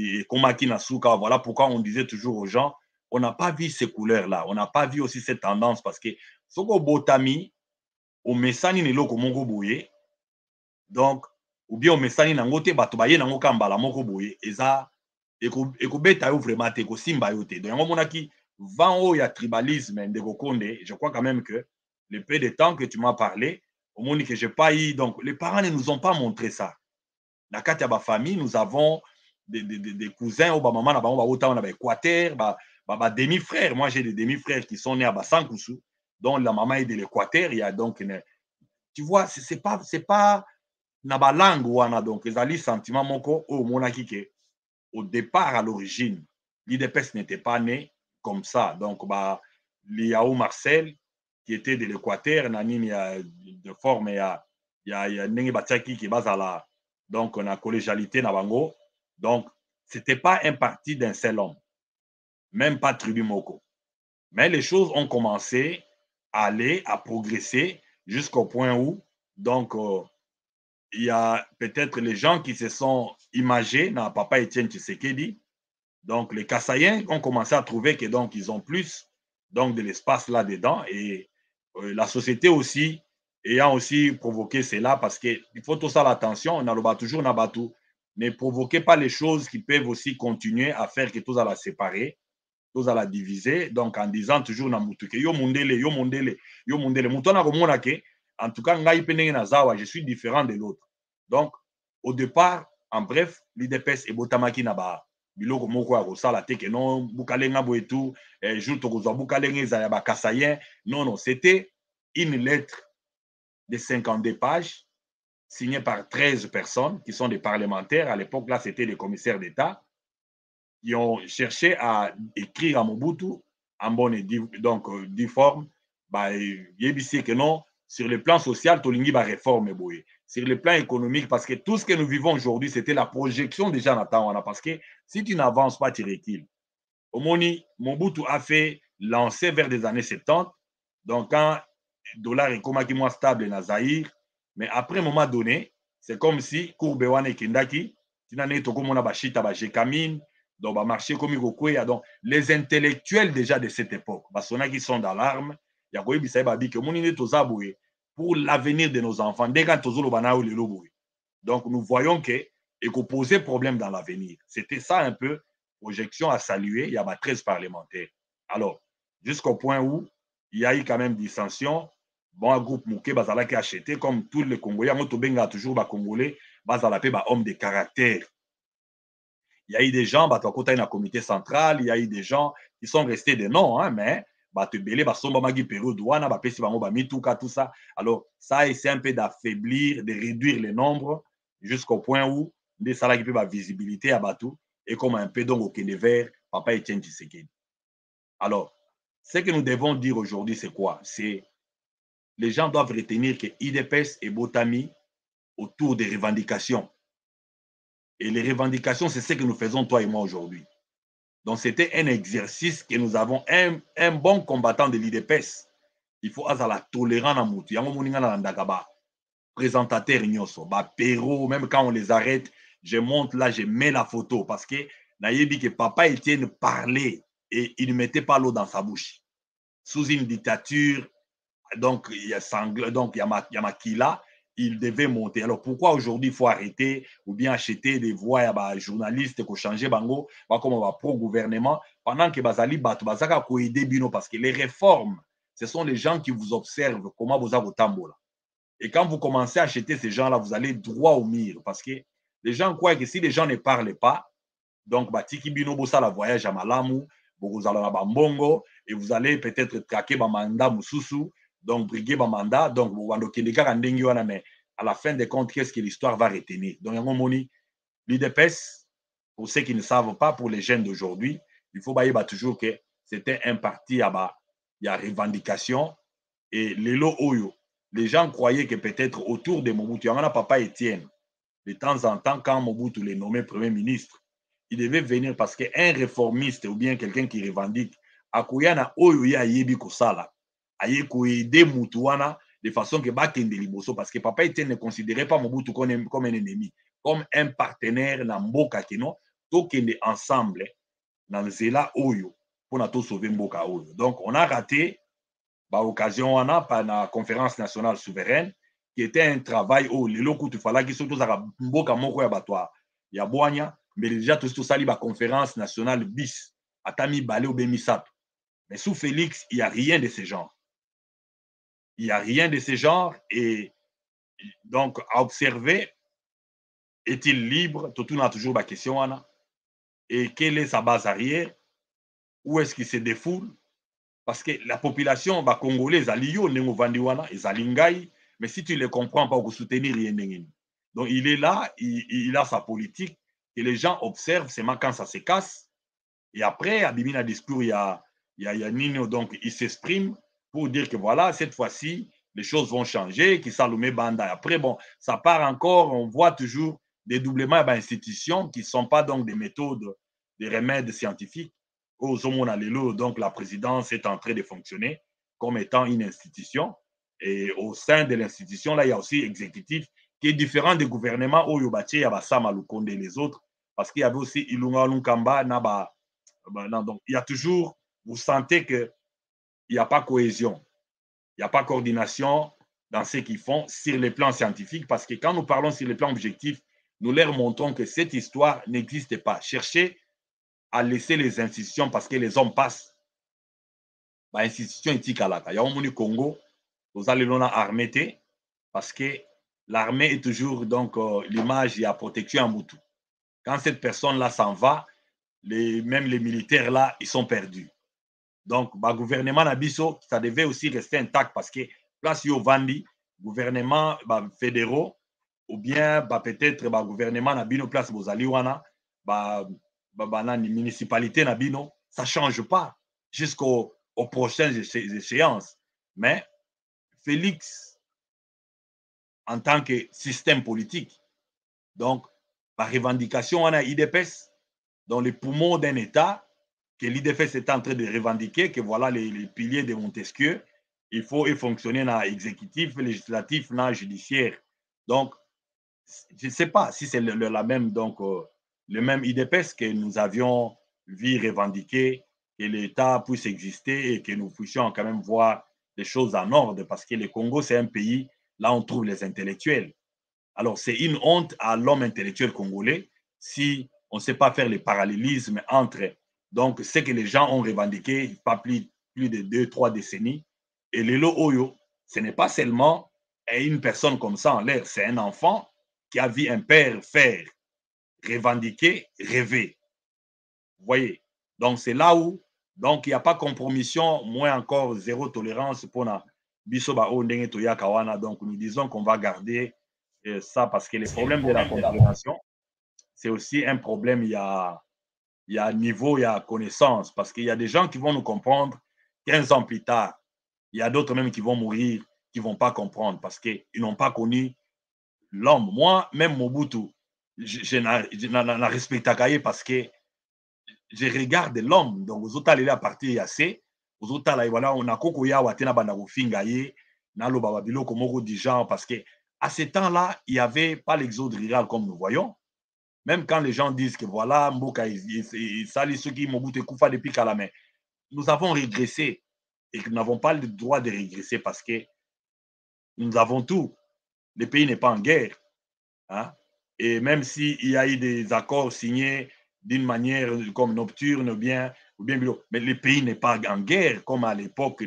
voilà pourquoi on disait toujours aux gens, on n'a pas vu ces couleurs-là, on n'a pas vu aussi cette tendance parce que ce que Botami, au Messani ne loko mongo boye, donc, ou bien au Messani nangote batobaye nangoka mbala moko boye, et ça, et que beta yo vraiment te ko simba yo te. Donc, on a qui vent haut, il y a tribalisme de Gokonde, je crois quand même que le peu de temps que tu m'as parlé, au monde que j'ai pas eu, donc les parents ne nous ont pas montré ça. Dans la famille, nous avons des, des, des, des cousins, au maman, on a Équateur, demi-frères. Moi, j'ai des demi-frères qui sont nés à Bassankousou, dont la maman est de l'Équateur. Il y a donc, une, tu vois, c'est pas, c'est pas, na ba langue wana donc les ali sentiments moko au monaki que au départ à l'origine, l'U D P S n'était pas né comme ça. Donc, bah, Liao Marcel, qui était de l'Équateur, Nanine, il y a de forme, il y a, il y a, il y a Nengi Batiaki qui est basé à la. Donc, on a collégialité na bango. Donc, ce n'était pas un parti d'un seul homme. Même pas tribu moko. Mais les choses ont commencé à aller, à progresser jusqu'au point où, donc, euh, il y a peut-être les gens qui se sont imagés dans Papa Étienne Tshisekedi. Donc, les Kassaïens ont commencé à trouver que donc ils ont plus donc de l'espace là-dedans. Et euh, la société aussi ayant aussi provoqué cela, parce qu'il faut tout ça l'attention, on a toujours na batou, ne provoquez pas les choses qui peuvent aussi continuer à faire que tout ça la séparer, tout ça la diviser, donc en disant toujours na mutu que yo mundele, yo mundele, yo mundele, mutona komona ke, en tout cas, ngai pendenge na zawa, je suis différent de l'autre. Donc, au départ, en bref, l'I D P S et botamaki na ba biloko moko ya kosala te ke non bukalenga bo et tout, jour tokozwa bukalenga za ya ba kasayen, non non, c'était une lettre de cinquante-deux pages, signé par treize personnes qui sont des parlementaires. À l'époque, là, c'était des commissaires d'État qui ont cherché à écrire à Mobutu en bonne et due, donc, euh, due forme. Bah, yebisi que non, sur le plan social, Tolingi va réformer. Sur le plan économique, parce que tout ce que nous vivons aujourd'hui, c'était la projection déjà en attendant. Parce que si tu n'avances pas, tu recules. Omoni, Mobutu a fait lancer vers des années soixante-dix. Donc, quand le dollar est comme moins stable dans Zaïre, mais après un moment donné, c'est comme si Kourbewan et Kendaki, tu n'en es comme on a bachita, bajekamine, donc bah marché comme il donc les intellectuels déjà de cette époque, bah ceux qui sont dans l'arme, il y a quoi il s'est dit que mon est aux pour l'avenir de nos enfants. Dès quand tous les loboué. Donc nous voyons que et qu'on posait problème dans l'avenir. C'était ça un peu projection à saluer. Il y a treize parlementaires. Alors jusqu'au point où il y a eu quand même dissension. Bon, un groupe Mouké Bazala qui a acheté, comme tous les Congolais, Motobenga toujours ba Congolais, Bazala pe ba homme de caractère. Il y a eu des gens, bah, côté dans le comité central, il y a eu des gens qui sont restés des noms, hein, mais bah, te belé, bah, son bamagi péro douana, bah, pesi bango, bah, mitouka, tout ça. Alors, ça essaie un peu d'affaiblir, de réduire les nombres jusqu'au point où des salariés qui peuvent avoir visibilité à Batou et comme un peu donc au Kénéver, Papa Etienne Tshisekedi. Alors, ce que nous devons dire aujourd'hui, c'est quoi? C'est les gens doivent retenir que I D P S et Botami autour des revendications. Et les revendications, c'est ce que nous faisons, toi et moi, aujourd'hui. Donc, c'était un exercice que nous avons un, un bon combattant de l'I D P S. Il faut avoir la tolérance à Moutou. Il y a un présentateur, Péro, même quand on les arrête, je monte là, je mets la photo parce que Naïbi que Papa Etienne parlait et il ne mettait pas l'eau dans sa bouche. Sous une dictature, donc il y a Sangle, donc il y a, il y a Makila, il devait monter. Alors pourquoi aujourd'hui il faut arrêter ou bien acheter des voix à des journalistes pour changer bango, comme on va pro-gouvernement, pendant que Bazali Batou Bazaka ko aider bino parce que les réformes, ce sont les gens qui vous observent comment vous avez vos tambours. Et quand vous commencez à acheter ces gens-là, vous allez droit au mur parce que les gens croient que si les gens ne parlent pas, donc Batiki Bino Bossa la voyage à Malamu, vous allez à Bambongo et vous allez peut-être traquer Bamanda Moussousou, donc briguer Bamanda, donc vous allez mais à la fin des comptes, qu'est-ce que l'histoire va retenir? Donc, l'I D P S, pour ceux qui ne savent pas, pour les jeunes d'aujourd'hui, il faut bah, toujours que c'était un parti à bas, il y a revendication et les lots Oyo. Les gens croyaient que peut-être autour de Mobutu, il y en a Papa Etienne, de temps en temps, quand Mobutu les nommait Premier ministre, il devait venir parce qu'un réformiste ou bien quelqu'un qui revendique, à Kouyana Oyo ya Yebi Kosala, à Yekoïde Moutouana, de façon que Bakende Liboso, parce que Papa Etienne ne considérait pas Mobutu comme un, comme un ennemi, comme un partenaire dans Mboka Keno, Tokende ensemble, dans Zela Oyo, pour nous sauver Mboka Oyo. Donc, on a raté bah, occasion on a par la conférence nationale souveraine qui était un travail où les locaux tu fallait qu'ils soient tous à Mboka Moko Yabatwa ya Boanya mais déjà tout tout ça li ba conférence nationale bis atami balé ou Bemisat mais sous Félix il y a rien de ce genre il y a rien de ce genre et donc à observer est-il libre tout on a toujours la question on et quelle est sa base arrière où est-ce qu'il se défoule. Parce que la population bah, congolaise, mais si tu ne les comprends pas, vous soutenir rien. Donc il est là, il, il a sa politique, et les gens observent seulement quand ça se casse. Et après, à Bimina discours, il y a, il y a, il y a Nino, donc il s'exprime pour dire que voilà, cette fois-ci, les choses vont changer, qui s'allume Banda. Après, bon, ça part encore, on voit toujours des doublements d'institutions qui ne sont pas donc des méthodes, des remèdes scientifiques. Donc la présidence est en train de fonctionner comme étant une institution et au sein de l'institution là il y a aussi exécutif qui est différent des gouvernements où il y a Sama Lukonde et les autres parce qu'il y avait aussi Ilunga Lunkamba Naba donc il y a toujours vous sentez que il n'y a pas cohésion il n'y a pas coordination dans ce qu'ils font sur les plans scientifiques, parce que quand nous parlons sur les plans objectifs, nous leur montrons que cette histoire n'existe pas. Cherchez à laisser les institutions parce que les hommes passent. Bah, institution éthique à la il y a au Congo, vous allez l'on a armée parce que l'armée est toujours donc euh, l'image et la protection à Moutou. Quand cette personne-là s'en va, les, même les militaires là, ils sont perdus. Donc, le bah, gouvernement Nabiso, ça devait aussi rester intact parce que place yo Vandi, gouvernement bah, fédéraux, ou bien bah, peut-être bah, gouvernement Nabino, place Bozaliwana, bah, bah, bah, municipalité Nabino, ça ne change pas jusqu'aux aux prochaines échéances. Mais Félix, en tant que système politique, donc, par revendication, on a I D P S, dans les poumons d'un État, que l'I D P S est en train de revendiquer, que voilà les, les piliers de Montesquieu, il faut y fonctionner dans l'exécutif, législatif, dans le judiciaire. Donc, je ne sais pas si c'est le, le, la même, donc, euh, le même I D P S que nous avions vu revendiquer, que l'État puisse exister et que nous puissions quand même voir des choses en ordre, parce que le Congo, c'est un pays, là on trouve les intellectuels. Alors, c'est une honte à l'homme intellectuel congolais si on ne sait pas faire les parallélismes entre donc, ce que les gens ont revendiqué, pas plus, plus de deux, trois décennies, et Lelo Oyo, ce n'est pas seulement une personne comme ça en l'air, c'est un enfant qui a vu un père faire, revendiquer, rêver. Vous voyez? Donc, c'est là où, donc, il n'y a pas compromission, moins encore zéro tolérance pour la Bisoba Ondenge Toyakawana. Donc, nous disons qu'on va garder euh, ça parce que les problèmes de la compréhension, c'est aussi un problème, il y a, il y a niveau, il y a connaissance, parce qu'il y a des gens qui vont nous comprendre quinze ans plus tard. Il y a d'autres même qui vont mourir, qui ne vont pas comprendre parce qu'ils n'ont pas connu l'homme. Moi, même Mobutu, je n'en respecte pas parce que je regarde l'homme. Donc, vous allez à partir assez. Vous allez voilà, on a koko ya watena bandago fingaye, nalo bababilo komoko du genre parce que à ce temps-là, il n'y avait pas l'exode rural comme nous voyons. Même quand les gens disent que voilà, Mboka, il sali ceux qui Mobutu Koufa depuis Kalame, nous avons régressé et que nous n'avons pas le droit de régresser parce que nous avons tout. Le pays n'est pas en guerre. Hein? Et même s'il y a eu des accords signés d'une manière comme nocturne ou bien, ou bien, mais le pays n'est pas en guerre comme à l'époque,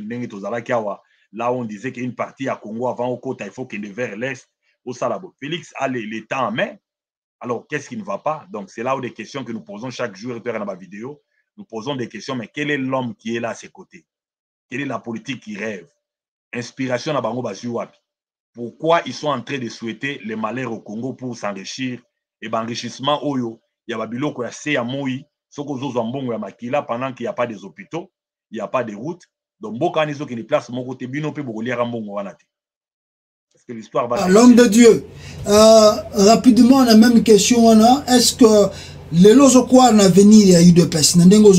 là où on disait qu'une partie à Congo avant au côté, il faut qu'il aille vers l'Est, au Salabo. Félix a l'État en main. Alors, qu'est-ce qui ne va pas? Donc, c'est là où des questions que nous posons chaque jour dans ma vidéo. Nous posons des questions, mais quel est l'homme qui est là à ses côtés? Quelle est la politique qui rêve? Inspiration à Bango Bazuwapi. Pourquoi ils sont en train de souhaiter le malheur au Congo pour s'enrichir? Et ben, enrichissement, oyo, il y a Babiloko, il y a Moui, Soko Zambongo, il y a Makila, pendant qu'il n'y a pas des hôpitaux, il n'y a pas de routes. Donc, Boka Nizo qui est place, mon côté, Bino, Pe Bogolia Rambongo, Wanate. Parce que l'histoire va. Ah, l'homme de Dieu. Euh, rapidement, on a même une question. Est-ce que les Lozokwa en avenir, il y a eu de peste?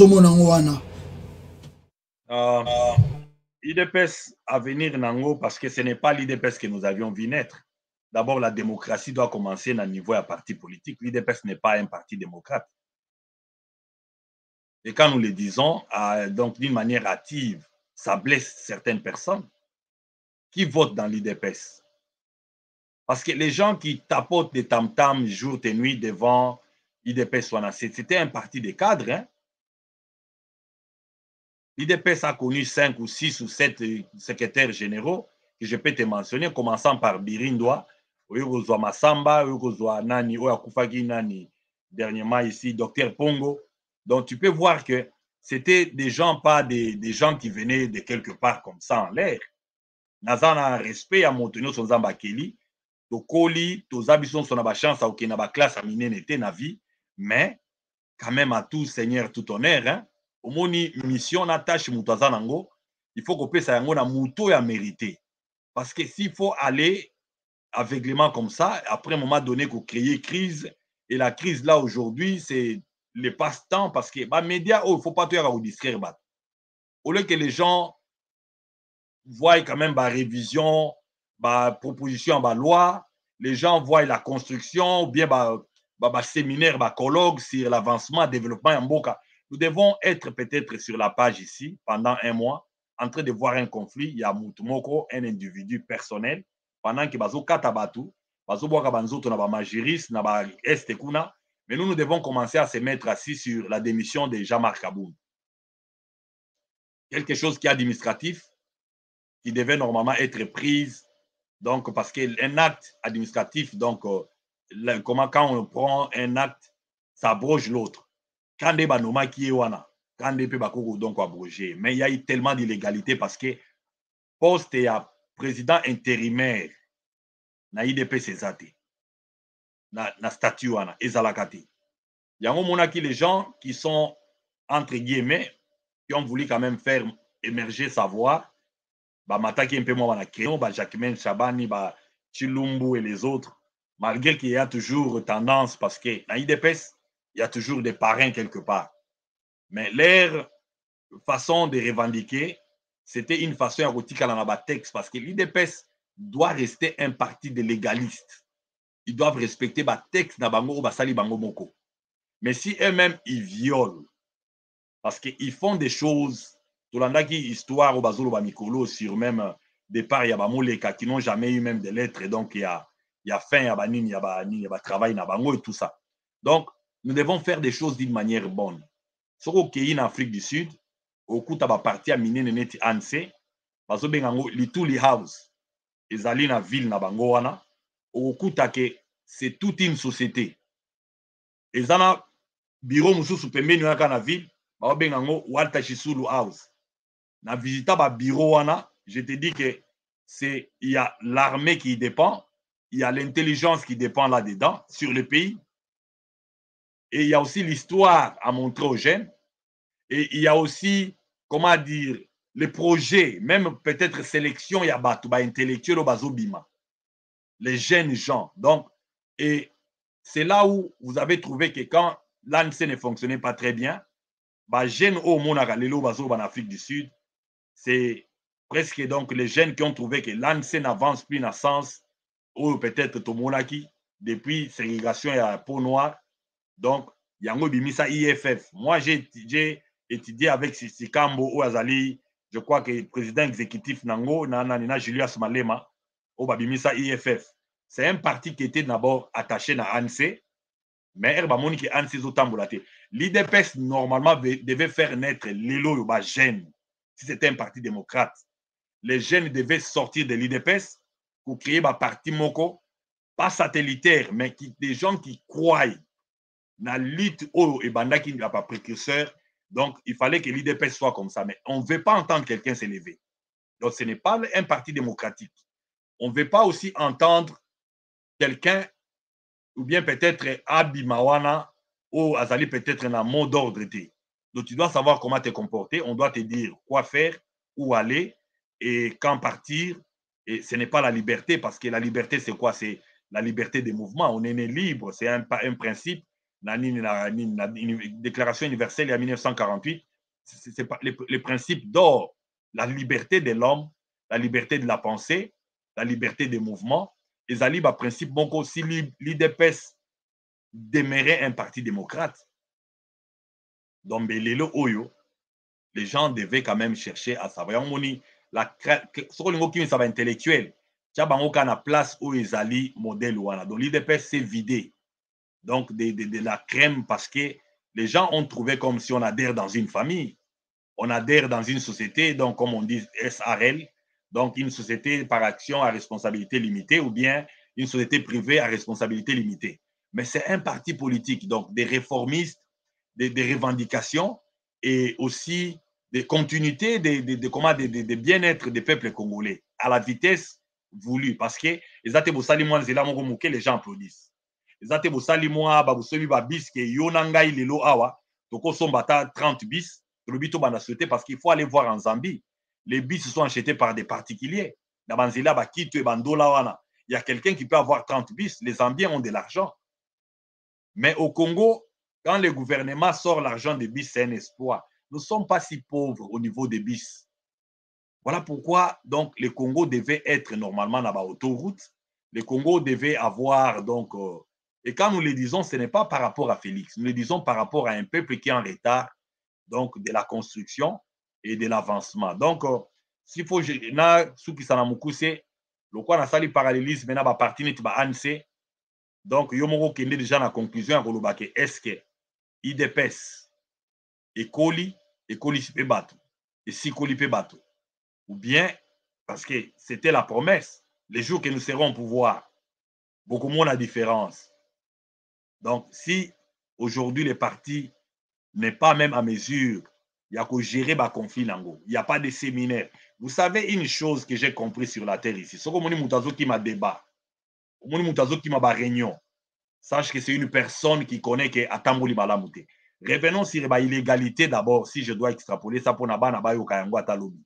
Euh, I D P S à venir Nango parce que ce n'est pas l'I D P S que nous avions vu naître. D'abord, la démocratie doit commencer à niveau à parti politique. L'I D P S n'est pas un parti démocrate. Et quand nous le disons, euh, donc d'une manière hâtive, ça blesse certaines personnes qui votent dans l'I D P S. Parce que les gens qui tapotent des tam-tams jour et nuit devant l'I D P S, c'était un parti de cadres. Hein? L'I D P S a connu cinq ou six ou sept secrétaires généraux que je peux te mentionner, commençant par Birindoa, Oyokozwa Massamba, Oyokozwa Nani, Oyakufaki Nani, dernièrement ici, Docteur Pongo. Donc tu peux voir que c'était des gens, pas des, des gens qui venaient de quelque part comme ça en l'air. Nazana un respect à Montenio Sonzamba Kelly, Tokoli, Tozabison son a chance à aucune classe à miner n'était na vie, mais quand même à tout seigneur, tout honneur, hein. Au moni mission na tâche moutazanango, il faut qu'on puisse yango na mouto ya mérité. Parce que s'il faut aller aveuglément comme ça, après un moment donné qu'on crée crise, et la crise là aujourd'hui, c'est le passe-temps parce que bah médias, oh, il ne faut pas tout vous distraire. Bah. Au lieu que les gens voient quand même bah, révision, bah, proposition, bah, loi, les gens voient la construction, ou bien bah, bah, bah, séminaire, bah, colloque sur l'avancement, développement en Mboka. Nous devons être peut-être sur la page ici pendant un mois, en train de voir un conflit. Il y a Moutumoko, un individu personnel, pendant que bazo kata batu, bazo boaka banzoto na ba majiris na ba este kuna, mais nous nous devons commencer à se mettre assis sur la démission de Jean-Marc Aboum. Quelque chose qui est administratif, qui devait normalement être prise, donc parce qu'un acte administratif, donc euh, là, comment quand on prend un acte, ça abroge l'autre. Quand des banoma qui est wana, quand des peu bakoko donc abrogé, mais il y a eu tellement d'illégalité parce que poste et président intérimaire na I D P Césate, na na statut wana ezalakati. Il y a un moment qui les gens qui sont entre guillemets qui ont voulu quand même faire émerger sa voix. Bah, Mataki un peu moins à Créon, bah, Jacquemin Chabani, bah, Chilumbu et les autres, malgré qu'il y a toujours tendance, parce que dans I D P S, il y a toujours des parrains quelque part. Mais leur façon de revendiquer, c'était une façon à retirer dans le texte, parce que l'I D P S doit rester un parti de légalistes. Ils doivent respecter le texte dans Bango ou Basali Bango Moko. Mais si eux-mêmes, ils violent, parce qu'ils font des choses, Tolandaki histoire au Bazolo Bamikolo sur même départ, il y a Bamoleka qui n'ont jamais eu même des lettres, et donc il y a, il y a faim, il y a Banine, il y a Banine, il y a travail, il y a Bango et tout ça. Donc, nous devons faire des choses d'une manière bonne. Ce qui est en Afrique du Sud, au coup, tu as parti à miner Neti Anse, Bazo Bengango, Lituli House, ils allaient dans la ville, na Bangoana, au coup, c'est toute une société. Ils ont un bureau, Moussou, Pembe, dans la ville, Bazo Bengango, Walta Chisulu House. Na visita ba bureau wana, je te dis que c'est il y a l'armée qui dépend, il y a l'intelligence qui dépend là-dedans sur le pays, et il y a aussi l'histoire à montrer aux jeunes, et il y a aussi comment dire les projets, même peut-être sélection il y a batu ba intellectuel au bazobima, les jeunes gens. Donc et c'est là où vous avez trouvé que quand l'A N C ne fonctionnait pas très bien, ba jeunes au monaka lelo bazo en Afrique du Sud. C'est presque donc les jeunes qui ont trouvé que l'A N C n'avance plus dans le sens ou peut-être Tomonaki, depuis ségrégation et la peau noire. Donc, il y a un I F F. Moi, j'ai étudié avec Sikambo ou Azali, je crois que le président exécutif Nango, Nanana Julius Malema, au Babimisa I F F. C'est un parti qui était d'abord attaché à l'A N C, mais Herbamoni qui est A N C Zotambolate. L'I D P S, normalement, devait faire naître l'élo Yoba jeune. Si c'était un parti démocrate, les jeunes devaient sortir de l'I D P S pour créer un parti Moko, pas satellitaire, mais qui, des gens qui croient dans la lutte au et Banda qui n'a pas précurseur. Donc, il fallait que l'I D P S soit comme ça. Mais on ne veut pas entendre quelqu'un s'élever. Donc, ce n'est pas un parti démocratique. On ne veut pas aussi entendre quelqu'un, ou bien peut-être Abi Mawana, ou Azali peut-être un mot d'ordre. Donc, tu dois savoir comment te comporter. On doit te dire quoi faire, où aller et quand partir. Et ce n'est pas la liberté, parce que la liberté, c'est quoi? C'est la liberté des mouvements. On est né libre. C'est un, un principe. La, la, la, la Déclaration universelle en mille neuf cent quarante-huit, c'est les, les principes d'or. La liberté de l'homme, la liberté de la pensée, la liberté des mouvements. Et ça, le principe, bon, si l'I D P S demeurait un parti démocrate, donc, les gens devaient quand même chercher à savoir. La ça va intellectuel. Il y a une place où ils allaient modèle. Donc, l'I D P S s'est vidé. Donc, de, de, de la crème parce que les gens ont trouvé comme si on adhère dans une famille. On adhère dans une société, donc, comme on dit, S A R L. Donc, une société par action à responsabilité limitée ou bien une société privée à responsabilité limitée. Mais c'est un parti politique, donc des réformistes, des, des revendications et aussi des continuités de, de, de, comment, de, de, de bien-être des peuples congolais à la vitesse voulue. Parce que les athées les gens applaudissent. Les athées bis que yonangai lelo awa toko sombata trente bis parce qu'il faut aller voir en Zambie. Les bis sont achetés par des particuliers. Il y a quelqu'un qui peut avoir trente bis. Les Zambiens ont de l'argent. Mais au Congo, quand le gouvernement sort l'argent des bis, c'est un espoir. Nous ne sommes pas si pauvres au niveau des bis. Voilà pourquoi donc, le Congo devait être normalement dans l'autoroute. Le Congo devait avoir donc... Euh, et quand nous le disons, ce n'est pas par rapport à Félix. Nous le disons par rapport à un peuple qui est en retard donc, de la construction et de l'avancement. Donc, euh, s'il faut... Le quoi na sali parallélisme na ba parti net ba A N C. Donc yo moko kende déjà na conclusion ko lobake est-ce que I D P S ekoli ekoli pe bato et si koli pe bato ou bien parce que c'était la promesse les jours que nous serons au pouvoir beaucoup moins la différence. Donc si aujourd'hui les partis n'est pas même à mesure il y a que gérer ba conflit nango, il y a pas de séminaire. Vous savez une chose que j'ai compris sur la terre ici, ce que moni mutazo qui m'a débat, moni mutazo qui m'a ba réunion. Sache que c'est une personne qui connaît que atamboli balamute. Revenons sur la illégalité d'abord, si je dois extrapoler ça pour Naba Naba Yoka Yango Atalobi.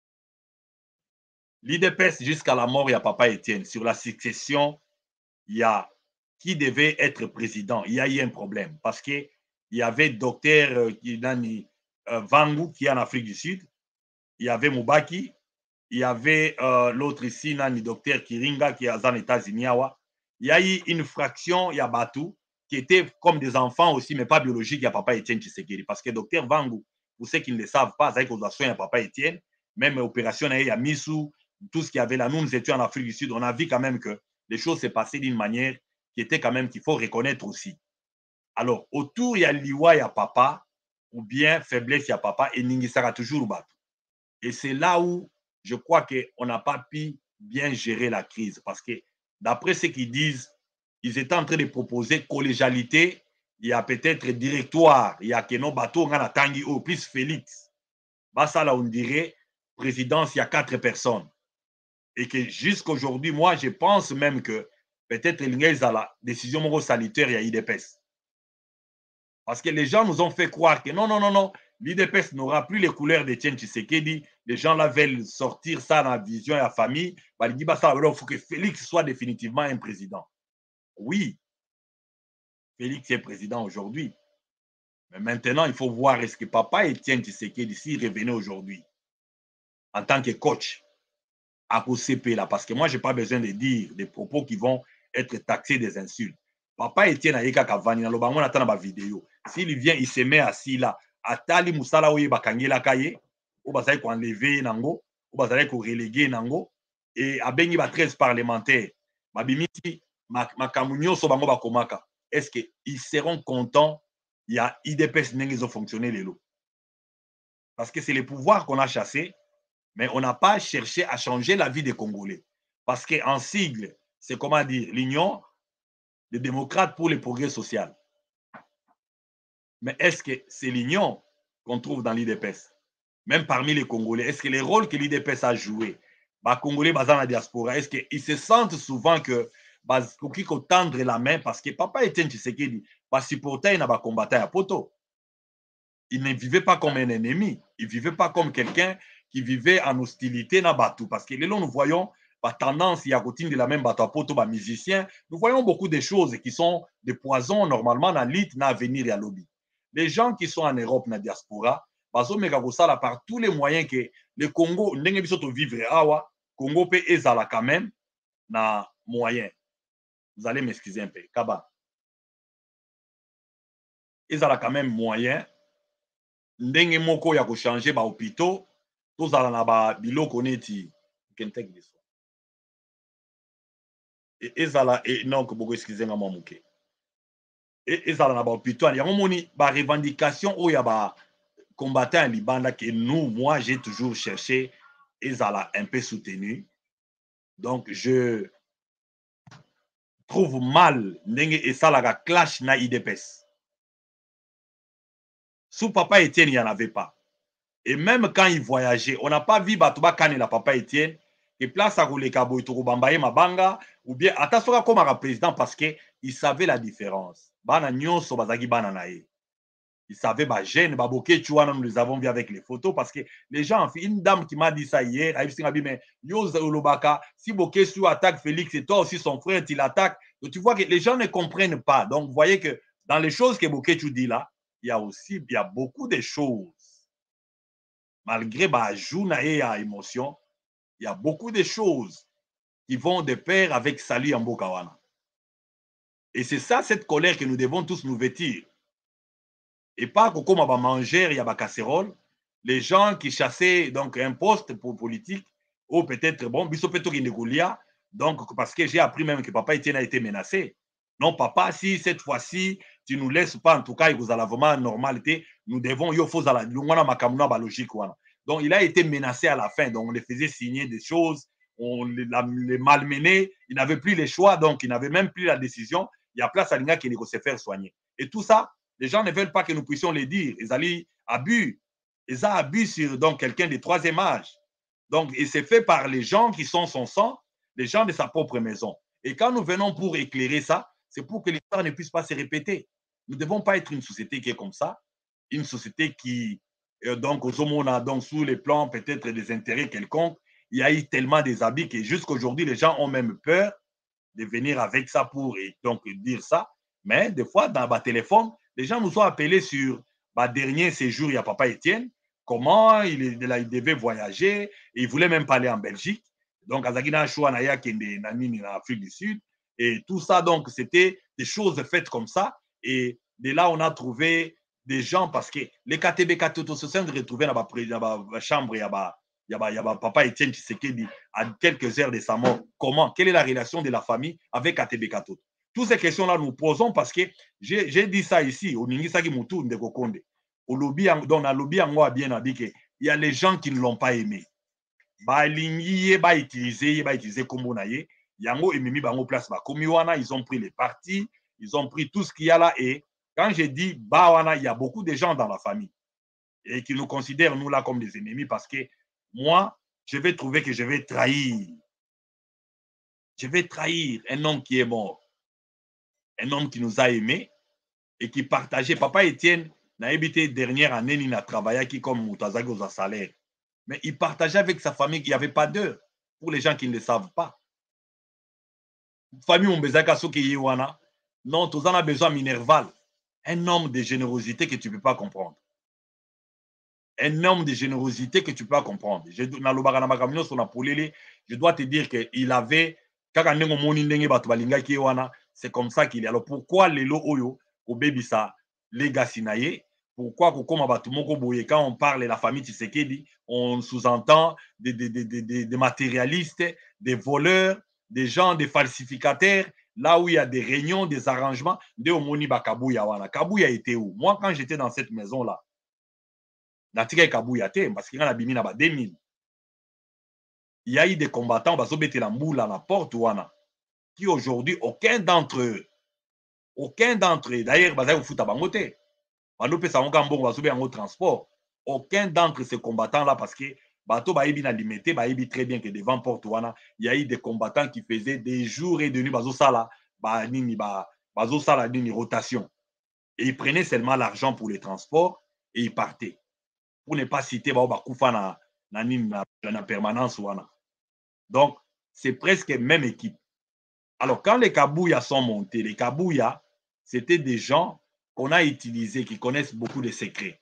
L'I D P S jusqu'à la mort, il y a Papa Étienne. Sur la succession, il y a qui devait être président. Il y a eu un problème parce qu'il y avait docteur euh, euh, Vangu qui est en Afrique du Sud. Il y avait Moubaki. Il y avait euh, l'autre ici, Nani, docteur Kiringa qui est aux États-Unis. Il y a eu une fraction, il y a Batou, qui étaient comme des enfants aussi, mais pas biologiques, il y a Papa Étienne Tshisekedi. Parce que docteur Vangu, pour ceux qui ne le savent pas, avec aux soins, il y a Papa Étienne, même opération, il y a Missou, tout ce qu'il y avait là. Nous, nous étions en Afrique du Sud, on a vu quand même que les choses s'est passées d'une manière qui était quand même qu'il faut reconnaître aussi. Alors, autour, il y a Liwa, il y a Papa, ou bien faiblesse, il y a Papa, et Ningisara toujours Batou. Et c'est là où je crois qu'on n'a pas pu bien gérer la crise. Parce que d'après ce qu'ils disent, ils étaient en train de proposer collégialité, il y a peut-être directoire, il y a Keno Bato, on a Tangi O, plus Félix. Bah, ça là, on dirait, présidence, il y a quatre personnes. Et que jusqu'aujourd'hui, moi, je pense même que peut-être il y a la décision sanitaire, il y a I D P S. Parce que les gens nous ont fait croire que non, non, non, non, l'I D P S n'aura plus les couleurs d'Etienne Tshisekedi. Les gens là veulent sortir ça dans la vision et la famille. Bah, il dit, bah, ça, il faut que Félix soit définitivement un président. Oui, Félix est président aujourd'hui. Mais maintenant, il faut voir est-ce que Papa Etienne Tshisekedi, s'il revenait aujourd'hui en tant que coach à O C P là, parce que moi, je n'ai pas besoin de dire des propos qui vont être taxés des insultes. Papa Etienne Ayeka Kavani, dans le bango, on attend ma vidéo. S'il vient, il se met assis là. Atali Moussala Oye Bakangela Kaye, ou bazali ko enlever nango, ou bazali ko reléguer nango, et abengi ba treize parlementaires. Mabimiti, Makamunyo so bango bakomaka. Est-ce qu'ils seront contents? Il y a I D P S qui ont fonctionné les lots. Parce que c'est les pouvoirs qu'on a chassés, mais on n'a pas cherché à changer la vie des Congolais. Parce qu'en sigle, c'est comment dire, l'Union des démocrates pour le progrès social. Mais est-ce que c'est l'union qu'on trouve dans l'I D P S? Même parmi les Congolais, est-ce que les rôles que l'I D P S a joué, les Congolais dans la diaspora, est-ce qu'ils se sentent souvent que qu'il faut tendre la main parce que Papa Etienne Tshisekedi, parce qu'il supportait un combattant à poto. Il ne vivait pas comme un ennemi, il ne vivait pas comme quelqu'un qui vivait en hostilité na Batou. Parce que là, nous voyons la tendance, il y a routine de la même Batou à poto, bah, musiciens. Nous voyons beaucoup de choses qui sont des poisons normalement dans l'île, dans l'avenir et à lobby. Les gens qui sont en Europe, dans la diaspora, par tous les moyens que le Congo, le Congo peut ezala quand même, na moyen. Vous allez m'excuser un peu. Kaba. Ezala quand même moyen. Ndenge moko ya ko changer ba hôpitaux, tozala na ba biloko neti. You can take this one. Et ezala et non que beaucoup excusez moi muke. Et ezala na ba hôpitaux, il y a moni ba revendication o ya ba combattant Libanda que nous, moi, j'ai toujours cherché ezala un peu soutenu. Donc je trouve mal ndenge ezala ga clash na I D P S. Sous Papa Etienne, il n'y en avait pas. Et même quand il voyageait, on n'a pas vu Batouba Kane la Papa Etienne, et place à rouler Kabo Ituru Bambaye Mabanga, ou bien attention comme un président parce qu'il savait la différence. Bana Nyonso Bazagi Bananae. Il savait, bah, gêne, bah, Boké, tu vois, nous les avons vu avec les photos parce que les gens, une dame qui m'a dit ça hier, elle m'a dit, mais Yoz Olobaka, si Boké Chou attaque Félix et toi aussi son frère, il attaque. Donc tu vois que les gens ne comprennent pas. Donc vous voyez que dans les choses que Boké Chou dit là, il y a aussi, il y a beaucoup de choses. Malgré bah, jouna et à émotion, il y a beaucoup de choses qui vont de pair avec Sali Ambokawana. Et c'est ça, cette colère que nous devons tous nous vêtir. Et pas que comme on va manger, il y a ma casserole, les gens qui chassaient donc un poste pour politique, ou peut-être, bon, Bissopéto Guinégolia, Donc, parce que j'ai appris même que papa Etienne a été menacé. Non, papa, si cette fois-ci, tu ne nous laisses pas, en tout cas, vous allez vraiment normalité, nous devons, il faut la logique. Donc, il a été menacé à la fin. Donc, on les faisait signer des choses, on les, les malmenait, il n'avait plus les choix, donc il n'avait même plus la décision. Il y a place à l'Inga qui se faire soigner. Et tout ça, les gens ne veulent pas que nous puissions les dire. Ils allaient abus. Ils ont abus sur donc quelqu'un de troisième âge. Donc, et c'est fait par les gens qui sont son sang, les gens de sa propre maison. Et quand nous venons pour éclairer ça, c'est pour que l'histoire ne puisse pas se répéter. Nous ne devons pas être une société qui est comme ça, une société qui, euh, donc, aux hommes, donc, sous les plans peut-être des intérêts quelconques, il y a eu tellement des habits que jusqu'aujourd'hui, les gens ont même peur de venir avec ça pour et donc dire ça. Mais des fois, dans le téléphone, les gens nous ont appelés sur le dernier séjour, il y a papa Etienne, comment il, il devait voyager, et il voulait même pas aller en Belgique. Donc, Azagina Chouanaya qui est en Afrique du Sud. Et tout ça, donc, c'était des choses faites comme ça. Et de là, on a trouvé des gens, parce que les K T B Katoto se sont retrouvés dans la chambre, il y a Il y, a, il y a papa Etienne Tshisekedi à quelques heures de sa mort. Comment? Quelle est la relation de la famille avec A T B Katoto? Toutes ces questions-là, nous posons parce que j'ai dit ça ici, au Ningisaki Moutou de Kokonde. Au lobby, dans le lobby, bien dit qu'il y a les gens qui ne l'ont pas aimé. Ils ont utilisé, ils ont utilisé comme on a dit. Yango et Mimi Bango place Bakomiwana, ils ont pris les partis, ils ont pris tout ce qu'il y a là. Et quand j'ai dit Bawana, il y a beaucoup de gens dans la famille et qui nous considèrent, nous, là, comme des ennemis parce que moi, je vais trouver que je vais trahir. Je vais trahir un homme qui est mort. Un homme qui nous a aimés et qui partageait. Papa Etienne n'a habité dernière année, il a travaillé qui comme Moutazag aux salaire. Mais il partageait avec sa famille qu'il n'y avait pas d'heure. Pour les gens qui ne le savent pas. Famille Ombezaka Sokeyewana. Non, tous en a besoin Minerval. Un homme de générosité que tu ne peux pas comprendre. Un homme de générosité que tu peux pas comprendre. Je, je dois te dire qu'il avait, c'est comme ça qu'il est. Alors pourquoi les lots oyo, au baby ça, les gars sinaye, pourquoi quand on parle de la famille Tshisekedi, on sous-entend des, des, des, des, des matérialistes, des voleurs, des gens, des falsificateurs, là où il y a des réunions, des arrangements, de Omoniba Kabouya wana. Kabouya était où? Moi, quand j'étais dans cette maison-là, Natika Kabouya te, parce qu'il y a un bimina ba deux mille. Il y a eu des combattants, baso bete la moule à la porte wana, qui aujourd'hui, aucun d'entre eux, aucun d'entre eux, d'ailleurs, baso au foot à bangote, bano pe sa onga mbongo baso be en transport, aucun d'entre ces combattants-là, parce que bato ba na limité, ba très bien que devant porte wana, il y a eu des combattants qui faisaient des jours et des nuits, baso sala, ba nini ba, baso sala nini rotation. Et ils prenaient seulement l'argent pour les transports et ils partaient. Pour ne pas citer Baouba na, na, na, na permanence. Wana. Donc, c'est presque la même équipe. Alors, quand les Kabouya sont montés, les Kabouya, c'était des gens qu'on a utilisés, qui connaissent beaucoup de secrets.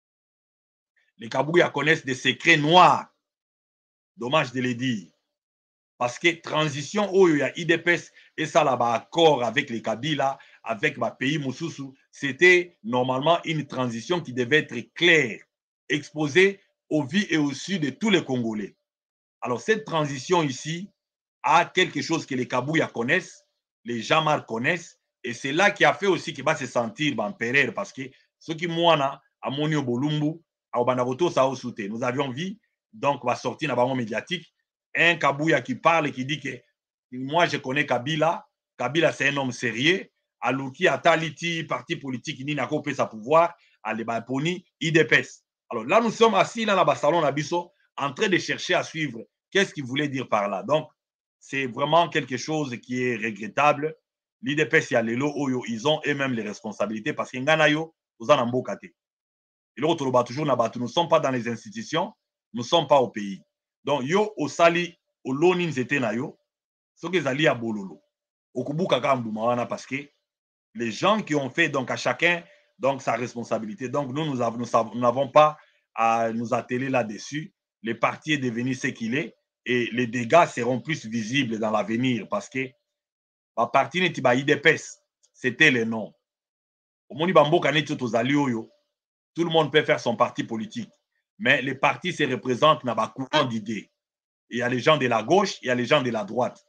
Les Kabouya connaissent des secrets noirs. Dommage de les dire. Parce que transition, où il y a I D P S et ça là-bas, accord avec les Kabila, avec le pays Moussoussou, c'était normalement une transition qui devait être claire, exposée aux vies et aux su de tous les Congolais. Alors, cette transition ici a quelque chose que les Kabouya connaissent, les Jamar connaissent, et c'est là qui a fait aussi qu'il va se sentir empereur, parce que ceux qui moana à Monio Bolumbu, à Obanaroto Saosute, nous avions vu, donc, va sortir dans le médiatique, un Kabouya qui parle et qui dit que moi, je connais Kabila, Kabila, c'est un homme sérieux, Alouki, Ataliti, parti politique, il n'a pas sa pouvoir, Alebaponi, I D P S. Alors là, nous sommes assis là, dans le salon Nabiso, en train de chercher à suivre qu'est-ce qu'il voulait dire par là. Donc, c'est vraiment quelque chose qui est regrettable. L'I D P S, il y a les lots, ils ont eux-mêmes les responsabilités parce qu'il y a yo, nous en avons côté. Et l'autre, toujours, nous ne sommes pas dans les institutions, nous ne sommes pas au pays. Donc, yo, au Sali, au Lonin, c'était na yo, ce que Zali a bololo. Au Kubuka Kambumawana, parce que les gens qui ont fait, donc à chacun, donc sa responsabilité. Donc, nous, nous n'avons pas à nous atteler là-dessus. Le parti est devenu ce qu'il est et les dégâts seront plus visibles dans l'avenir parce que la partie n'est pas I D P S, c'était le nom. Au Moni Bambo Kaneto Tozalioyo, tout le monde peut faire son parti politique, mais les partis se représentent dans un courant d'idées. Il y a les gens de la gauche, il y a les gens de la droite.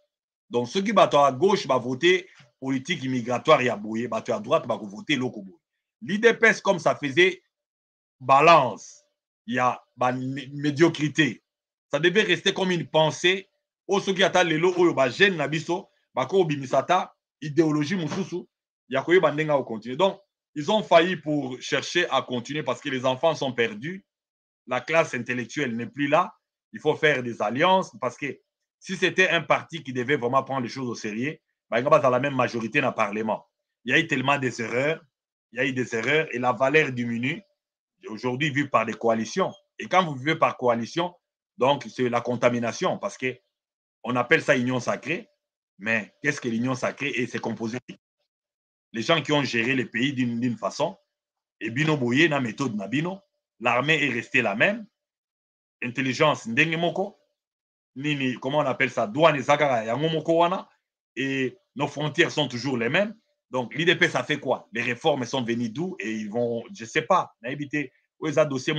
Donc, ceux qui battent à gauche vont voter politique immigratoire et à Boye, battent à droite vont voter Lokobo. L'I D P S, comme ça faisait balance, il y a bah, médiocrité. Ça devait rester comme une pensée. Au ceux qui attendent les lots, au gène nabiso, bako bimisata, idéologie mususu, il y a quoi bandenga au continuer. Donc, ils ont failli pour chercher à continuer parce que les enfants sont perdus. La classe intellectuelle n'est plus là. Il faut faire des alliances parce que si c'était un parti qui devait vraiment prendre les choses au sérieux, bah, il n'y a pas dans la même majorité dans le Parlement. Il y a eu tellement des erreurs, il y a eu des erreurs et la valeur diminue. Aujourd'hui, vue par des coalitions. Et quand vous vivez par coalition, donc c'est la contamination parce que on appelle ça union sacrée. Mais qu'est-ce que l'union sacrée? Et c'est composé. Les gens qui ont géré les pays d'une façon, et Bino Boye, na méthode Nabino, l'armée est restée la même. Intelligence, Ndengemoko, Nini, comment on appelle ça? Douane et Zagara, Yangomoko Wana. Et nos frontières sont toujours les mêmes. Donc, l'I D P, ça fait quoi? Les réformes sont venues d'où? Et ils vont, je ne sais pas, n'habiter. Merci.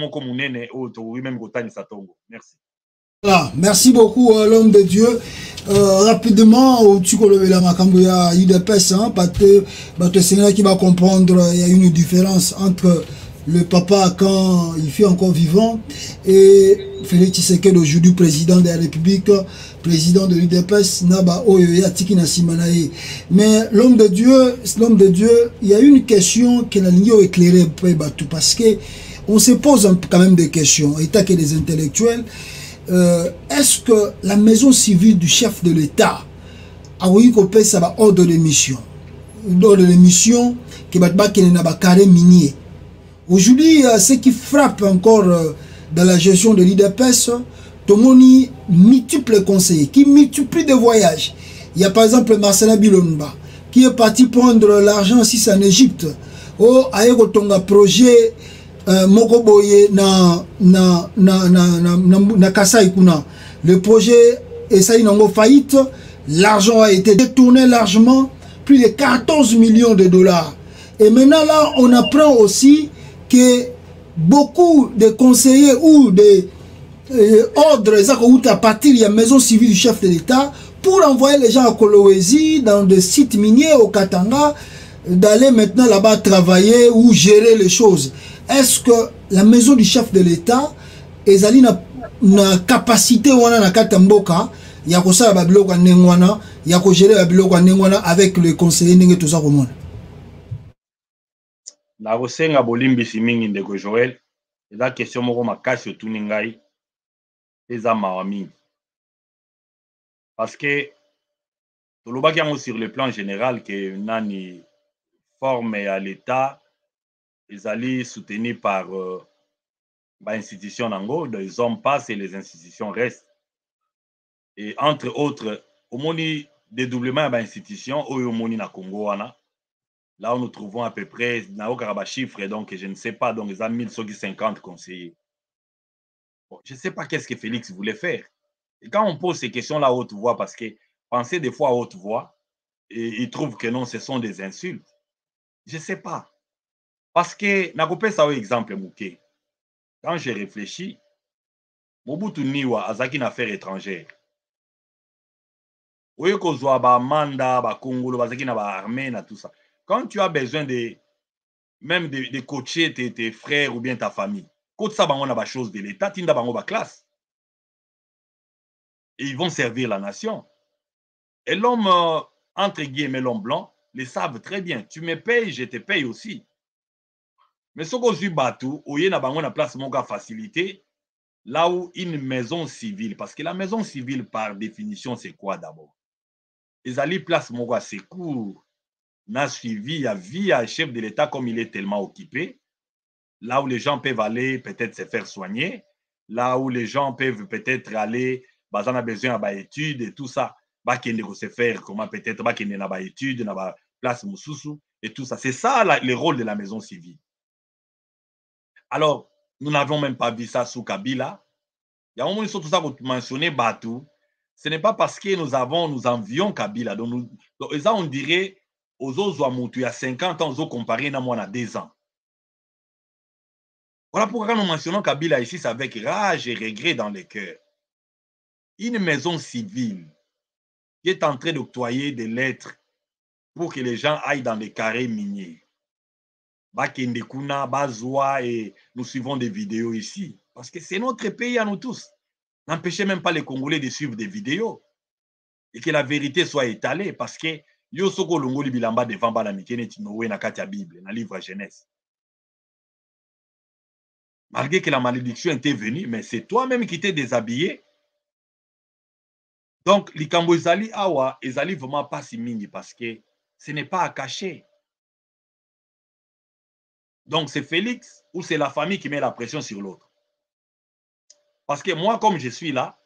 Voilà, merci beaucoup euh, l'homme de Dieu. Euh, rapidement, tu connais la Macambouya I D P S, hein, parce que le Seigneur qui va comprendre, il y a une différence entre le papa quand il fut encore vivant et Félix Tshisekedi aujourd'hui président de la République, président de l'I D P S, Naba Oyoya Tikina Simanae. Mais l'homme de Dieu, l'homme de Dieu, il y a une question qui a ligne éclairée parce que on se pose quand même des questions, état que des intellectuels. Euh, Est-ce que la maison civile du chef de l'État a eu coupé ça ordre de mission, ordre de mission qui va pas qu'il n'a pas carré minier. Aujourd'hui, euh, ce qui frappe encore euh, dans la gestion de l'I D P S, Tomoni multiples conseillers qui multiplient de voyages. Il y a par exemple Marcela Bilonba qui est parti prendre l'argent si en Égypte. Oh, ayo tonga projet Euh, Moko Boye na na na na na na, na Kasai kuna. Le projet essaye n'en faillite. L'argent a été détourné largement, plus de quatorze millions de dollars. Et maintenant là, on apprend aussi que beaucoup de conseillers ou des euh, ordres à partir de la maison civile du chef de l'État pour envoyer les gens à Kolwezi dans des sites miniers au Katanga, d'aller maintenant là-bas travailler ou gérer les choses. Est-ce que la maison du chef de l'État est allée na capacité wana na katamboka ya ko sala babiloko nengwana ya ko gérer babiloko nengwana avec le conseiller ndenge tout ça komona? Na bosenga bolimbisi mingi ndeko Joël, eza question moko makasi otuni ngai eza mawa mingi. Parce que tolobaki yango sur le plan général que nani forme à l'État ils allaient soutenus par euh, bah, institutions nango, les hommes passent et les institutions restent. Et entre autres, au moni dédoublement bah, institutions, au moni na Congo wana, là où nous trouvons à peu près na okaraba chiffre donc je ne sais pas donc ils ont mille cinquante conseillers. Bon, je ne sais pas qu'est-ce que Félix voulait faire. Et quand on pose ces questions là à haute voix, parce que penser des fois à haute voix, et ils trouvent que non, ce sont des insultes. Je ne sais pas. Parce que, nakopé ça exemple mouké. Quand j'ai réfléchi, Mobutu Niwa azaki une affaire étrangère. Oye kozwa ba manda, ba Congolo, bazaki na ba armée, na tout ça. Quand tu as besoin de même de, de coacher tes, tes frères ou bien ta famille, coach ça bango na ba chose de l'État, tinda bango ba classe. Et ils vont servir la nation. Et l'homme, euh, entre guillemets, l'homme blanc, les savent très bien. Tu me payes, je te paye aussi. Mais ce qu'on dit bateau, il y a une place qui facilité, là où une maison civile, parce que la maison civile, par définition, c'est quoi d'abord? Ils allaient place qui secours, n'a suivi, à vie à chef de l'État comme il est tellement occupé, là où les gens peuvent aller peut-être se faire soigner, là où les gens peuvent peut-être aller, bah, on a besoin d'études et tout ça, bah, qui ne se faire, comment peut-être, bah, qui n'a pas d'études, n'a pas place Moussoussou, et tout ça. C'est ça la, le rôle de la maison civile. Alors, nous n'avons même pas vu ça sous Kabila. Il y a un moment où tout ça vous mentionnez Batou. Ce n'est pas parce que nous avons, nous envions Kabila. Donc, nous, donc ça, on dirait aux autres il y a cinquante ans, aux autres comparés à moi, à deux ans. Voilà pourquoi nous mentionnons Kabila ici, c'est avec rage et regret dans le cœur. Une maison civile qui est en train d'octroyer des lettres pour que les gens aillent dans les carrés miniers. Bakende Kuna, Bazoua, et nous suivons des vidéos ici. Parce que c'est notre pays à nous tous. N'empêchez même pas les Congolais de suivre des vidéos. Et que la vérité soit étalée. Parce que yo soko longoli bilamba devant bala mikene tinowe na kati ya Bible, na livre Genèse. Malgré que la malédiction était venue, mais c'est toi-même qui t'es déshabillé. Donc, likambo ezali awa, ezali vraiment pas si mingi parce que ce n'est pas à cacher. Donc, c'est Félix ou c'est la famille qui met la pression sur l'autre. Parce que moi, comme je suis là,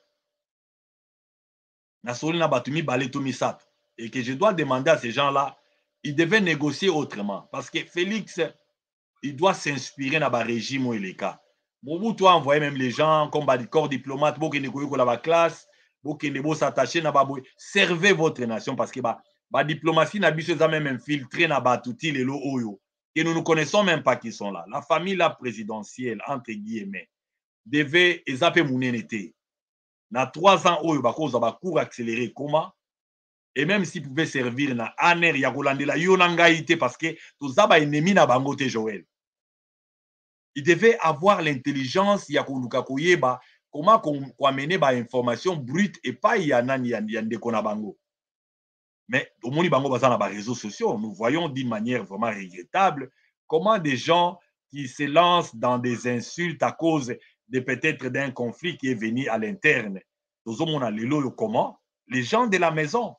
et que je dois demander à ces gens-là, ils devaient négocier autrement. Parce que Félix, il doit s'inspirer dans le régime où il est cas. Mobutu a envoyé même les gens comme des corps diplomates pour qu'ils négocient dans la classe, pour qu'ils ne s'attacher dans la servez votre nation parce que la diplomatie n'a pas même infiltré dans la touti les lo oyo. Et nous ne connaissons même pas qui sont là. La famille la présidentielle, entre guillemets, devait ezapé mounenete. Dans trois ans, oyo bakoza ba cours accéléré comment? Et même s'ils pouvaient servir na aner ya kolandela yo nangaïté parce que tout ça ba ennemi na bango te Joël. Il devait avoir l'intelligence ya koluka koyeba comment qu'on amener ba information brute et pas ya nani ya ndeko na bango. Mais au moins, dans les réseaux sociaux, nous voyons d'une manière vraiment regrettable comment des gens qui se lancent dans des insultes à cause de peut-être d'un conflit qui est venu à l'interne. Comment? Les gens de la maison.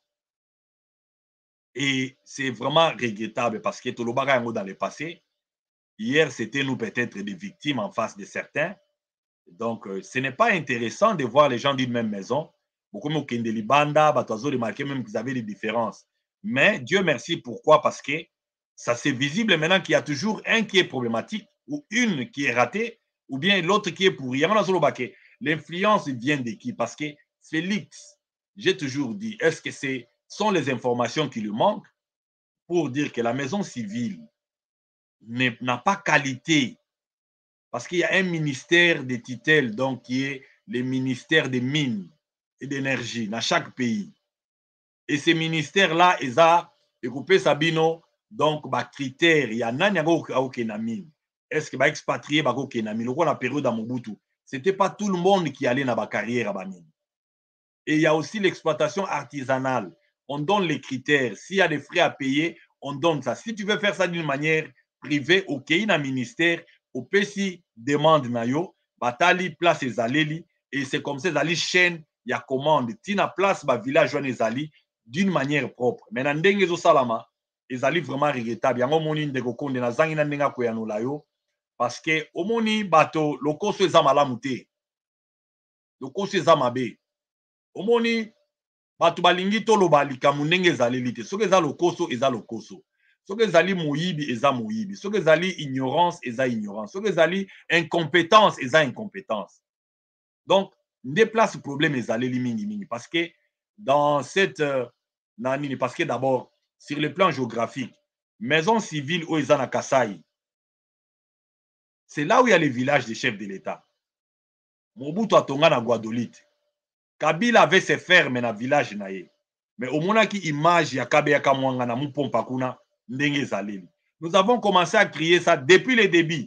Et c'est vraiment regrettable parce que tout le bagage dans le passé, hier, c'était nous peut-être des victimes en face de certains. Donc, ce n'est pas intéressant de voir les gens d'une même maison. Beaucoup de Kendeli Banda, Batoazo, remarqué même qu'ils avaient des différences. Mais Dieu merci, pourquoi? Parce que ça c'est visible maintenant qu'il y a toujours un qui est problématique ou une qui est ratée ou bien l'autre qui est pourri. L'influence vient de qui? Parce que Félix, j'ai toujours dit, est-ce que ce sont les informations qui lui manquent pour dire que la maison civile n'a pas qualité? Parce qu'il y a un ministère de tutelle, donc qui est le ministère des mines et d'énergie dans chaque pays. Et ces ministères-là, ils ont écoupé Sabino, donc, bah, critères. Il y a un mine. Est-ce que bah, expatrié, bah, mine? Au la période à Mobutu, ce n'était pas tout le monde qui allait dans la carrière à mine. Et il y a aussi l'exploitation artisanale. On donne les critères. S'il y a des frais à payer, on donne ça. Si tu veux faire ça d'une manière privée, ok, il y a un ministère, au P C demande nayo, batali place les alléli, et c'est comme ça, les chaînes, il y a commande, tina place, ba village, les alli, d'une manière propre. Mais dans ndenge zo salama, les alli vraiment regrettable. Yango moni ndeko konde na zangi na ndenga koyano la yo, parce que au moni bato, lokoso eza malamu te. Lokoso eza mabe. Au moni, bato balingi to loba likamu ndenge ezaleli te. Soki eza lokoso, eza lokoso. Ce que zali moyibi eza moyibi, ce que zali ignorance eza ignorance, ce que zali incompétence eza incompétence. Donc, déplace le problème ezali mingi mingi parce que dans cette euh, nanini, parce que d'abord sur le plan géographique, maison civile où eza na Kasai, c'est là où il y a les villages des chefs de l'État. Mobutu atonga na Guadolite. Kabila avait ses fermes na village naye. Mais au moins qui image ya Kabeya Kamwanga na Mupompa kuna. Nous avons commencé à crier ça depuis le début.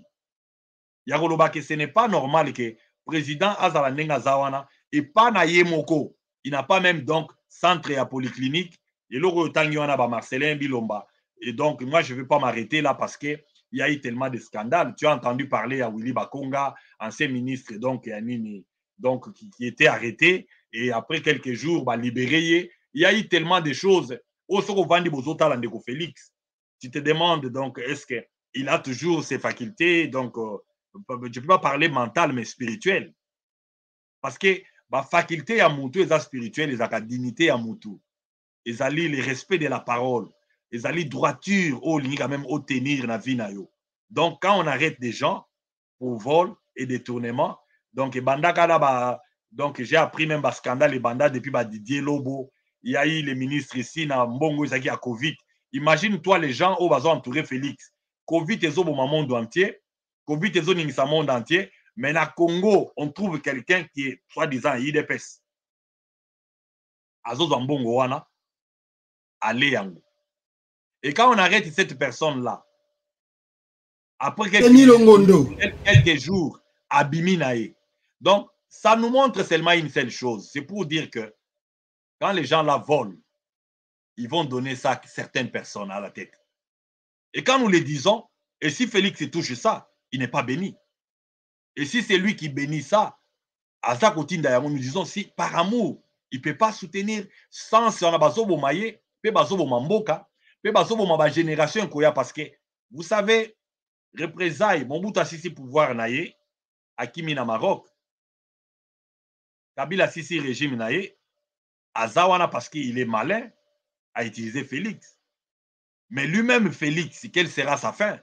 Ce n'est pas normal que le président Azala Nenga Zawana et pas na Yemoko. Il n'a pas même donc centre à polyclinique. Et l'autre temps, Marcelin Bilomba. Et donc, moi, je ne vais pas m'arrêter là parce qu'il y a eu tellement de scandales. Tu as entendu parler à Willy Bakonga, ancien ministre donc, donc, qui, qui était arrêté. Et après quelques jours, bah, libéré. Il y a eu tellement de choses. Au Soko-Vandi Bozota Landeko Félix. Tu te demandes donc, est-ce qu'il a toujours ses facultés? Donc, euh, je ne peux pas parler mental, mais spirituel. Parce que la faculté à Moutou, les spirituels, les la dignité à Moutou. Ils allaient le respect de la parole. Ils allaient droiture, au ligne quand même au tenir la vie. Donc, quand on arrête des gens pour vol et détournement, donc, donc j'ai appris même le scandale et banda depuis Didier Lobo. Il y a eu les ministres ici, dans Mbongo, il y a Covid. Imagine-toi les gens où ils ont entouré Félix. Covid est au monde entier. Covid est au monde entier. Mais dans Congo, on trouve quelqu'un qui est soi-disant I D P S. azozwa mbongo wana ale yango. Et quand on arrête cette personne-là, après quelques, quelques jours, abimi nae. Donc, ça nous montre seulement une seule chose. C'est pour dire que quand les gens la volent, ils vont donner ça à certaines personnes à la tête. Et quand nous le disons, et si Félix touche ça, il n'est pas béni. Et si c'est lui qui bénit ça, à ça nous disons, si par amour, il ne peut pas soutenir sans si on a besoin de mailler, peut besoin de mamboka, peut besoin de génération parce que vous savez, représailles, mon bout à sisi pouvoir naïe, à Kimi na Maroc, Kabila sisi régime naïe, à Zawana parce qu'il est malin, a utilisé Félix. Mais lui-même, Félix, quelle sera sa fin?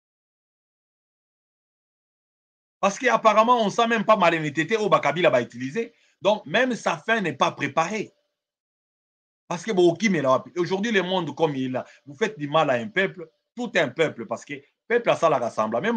Parce qu'apparemment, on ne sait même pas malhonnêteté au Kabila va utiliser. Donc, même sa fin n'est pas préparée. Parce que aujourd'hui, le monde comme il est, vous faites du mal à un peuple, tout un peuple, parce que le peuple a ça la rassemble. Même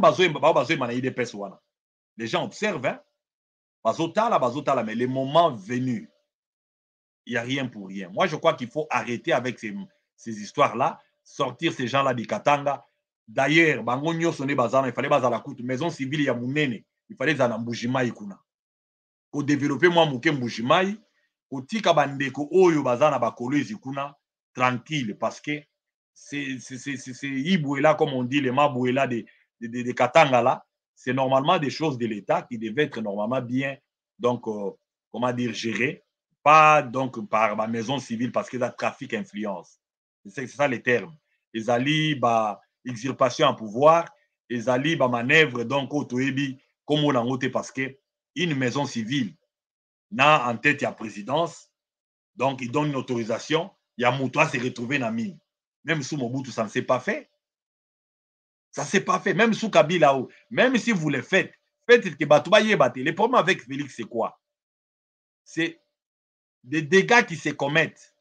les gens observent, hein? Mais le moment venu, il n'y a rien pour rien. Moi, je crois qu'il faut arrêter avec ces, ces histoires-là, sortir ces gens-là du Katanga. D'ailleurs, il fallait la maison civile, il y a Mounene, il fallait aller Mbujimai. Pour développer moi Mouké Mbujimai, pour tika bandeko oyo bazana bakolezi kuna tranquille parce que c'est c'est Ibouela comme on dit, les Mabouela de, de, de, de Katanga là, c'est normalement des choses de l'État qui devaient être normalement bien, donc, euh, comment dire, gérées. Pas donc par ma maison civile parce que ça trafic influence. C'est ça les termes. Les alliés, bah, usurpation en pouvoir, les alliés, bah, manœuvre, donc, au Toébi, comme on l'a noté parce que une maison civile n'a en tête la présidence, donc il donne une autorisation, il y a Moutoua s'est retrouvé dans la mine. Même sous Mobutu, ça ne s'est pas fait. Ça ne s'est pas fait. Même sous Kabila, même si vous le faites, faites que Batouba yébate. Le problème avec Félix, c'est quoi? C'est des dégâts qui se commettent.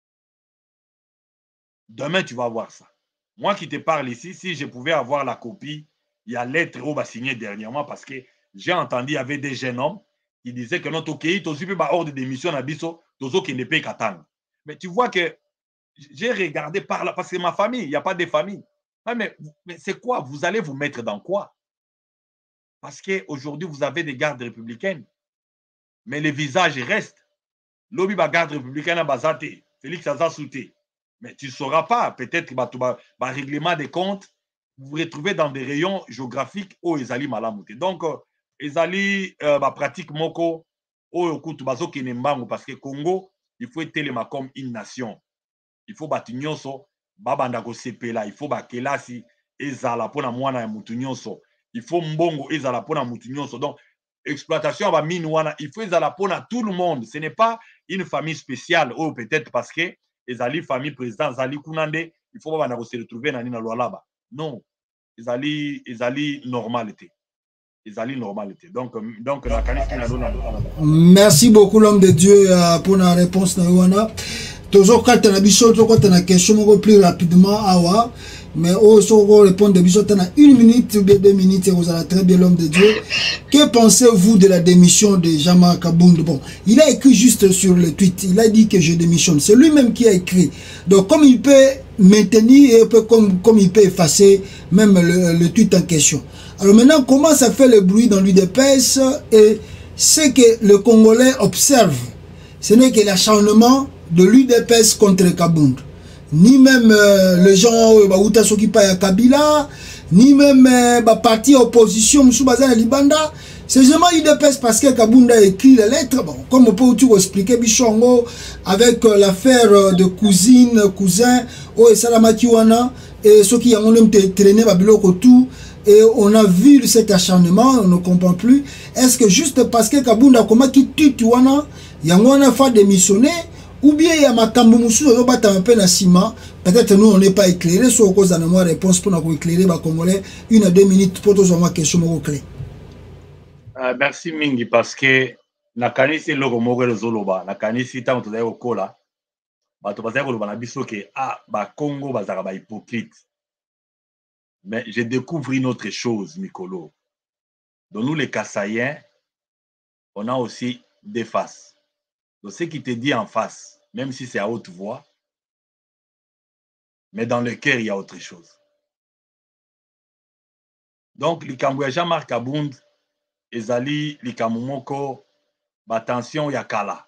Demain, tu vas voir ça. Moi qui te parle ici, si je pouvais avoir la copie, il y a lettre où va signer dernièrement parce que j'ai entendu, il y avait des jeunes hommes qui disaient que notre pays, tu as ordre de démission à Bisso, tu qui ne paye qu'attendre. Mais tu vois que j'ai regardé par là, parce que ma famille, il n'y a pas de famille. Mais, mais c'est quoi? Vous allez vous mettre dans quoi? Parce qu'aujourd'hui, vous avez des gardes républicaines, mais les visages restent. Lobby ba garde républicaine à Bazate, Félix Aza Souté. Mais tu ne sauras pas, peut-être que le règlement des comptes, vous vous retrouvez dans des rayons géographiques où ils allaient malamouté. Donc, ils allaient euh, pratique moko, où écoute, bazo kenembango, parce que Congo, il faut être téléma comme une nation. Il faut battre nyonso, babanda ko sepela, il faut bakelasi, ezala pona mwana ya mutu nyonso. Il faut mbongo ezala pona mutu nyonso. Donc, exploitation à mine wana, il faut ezala pona tout le monde. Ce n'est pas une famille spéciale, ou peut-être parce que ezali famille président zali kunande, il faut pas se retrouver dans la loi. Non, ezali ezali normalité. Ezali normalité. Donc donc la merci beaucoup l'homme de Dieu pour la réponse na wana. Toujours quand tu as biso to quand na question mo plus rapidement awa. Mais aussi répondre de biso na une minute ou deux minutes et vous allez très bien l'homme de Dieu. Que pensez-vous de la démission de Jean-Marc Kabound? Bon, il a écrit juste sur le tweet, il a dit que je démissionne. C'est lui-même qui a écrit. Donc comme il peut maintenir et peut, comme, comme il peut effacer même le, le tweet en question. Alors maintenant, comment ça fait le bruit dans l'U D P S? Et ce que le Congolais observe, ce n'est que l'acharnement de l'U D P S contre Kabound. Ni même euh, les gens qui sont occupés à Kabila, ni même euh, bah, parti opposition, Moussoubaza et Libanda. C'est vraiment l'U D P S parce que Kabound a écrit les lettres. Bon, comme on peut tout expliquer, Bichongo, avec euh, l'affaire de cousine, cousin, oh, et Salamakiwana, et ceux qui ont traîné Babiloko tout. Et on a vu cet acharnement, on ne comprend plus. Est-ce que juste parce que Kabound a comment qui tue Tuana, Yangwana fait démissionner? Ou bien il y a ma camboumoussou, on va un peu na ciment. Peut-être nous on n'est pas éclairé, soit cause d'un mois réponse pour nous éclairer, bah Congolais, une à deux minutes pour tous avoir question clé. Merci Mingi parce que na kanisi logo mogelo zoloba, na kanisi tanto d'ailleurs au kola, bah tu vas dire que le biso que ah bah Congo bah zara bah hypocrite. Mais je découvre une autre chose, Mikolo. Dans nous les Kassaïens, on a aussi des faces. Donc ce qui te dit en face, même si c'est à haute voix. Mais dans le cœur, il y a autre chose. Donc, likambo ya Jean-Marc Abound, ezali likambo moko, attention ya kala.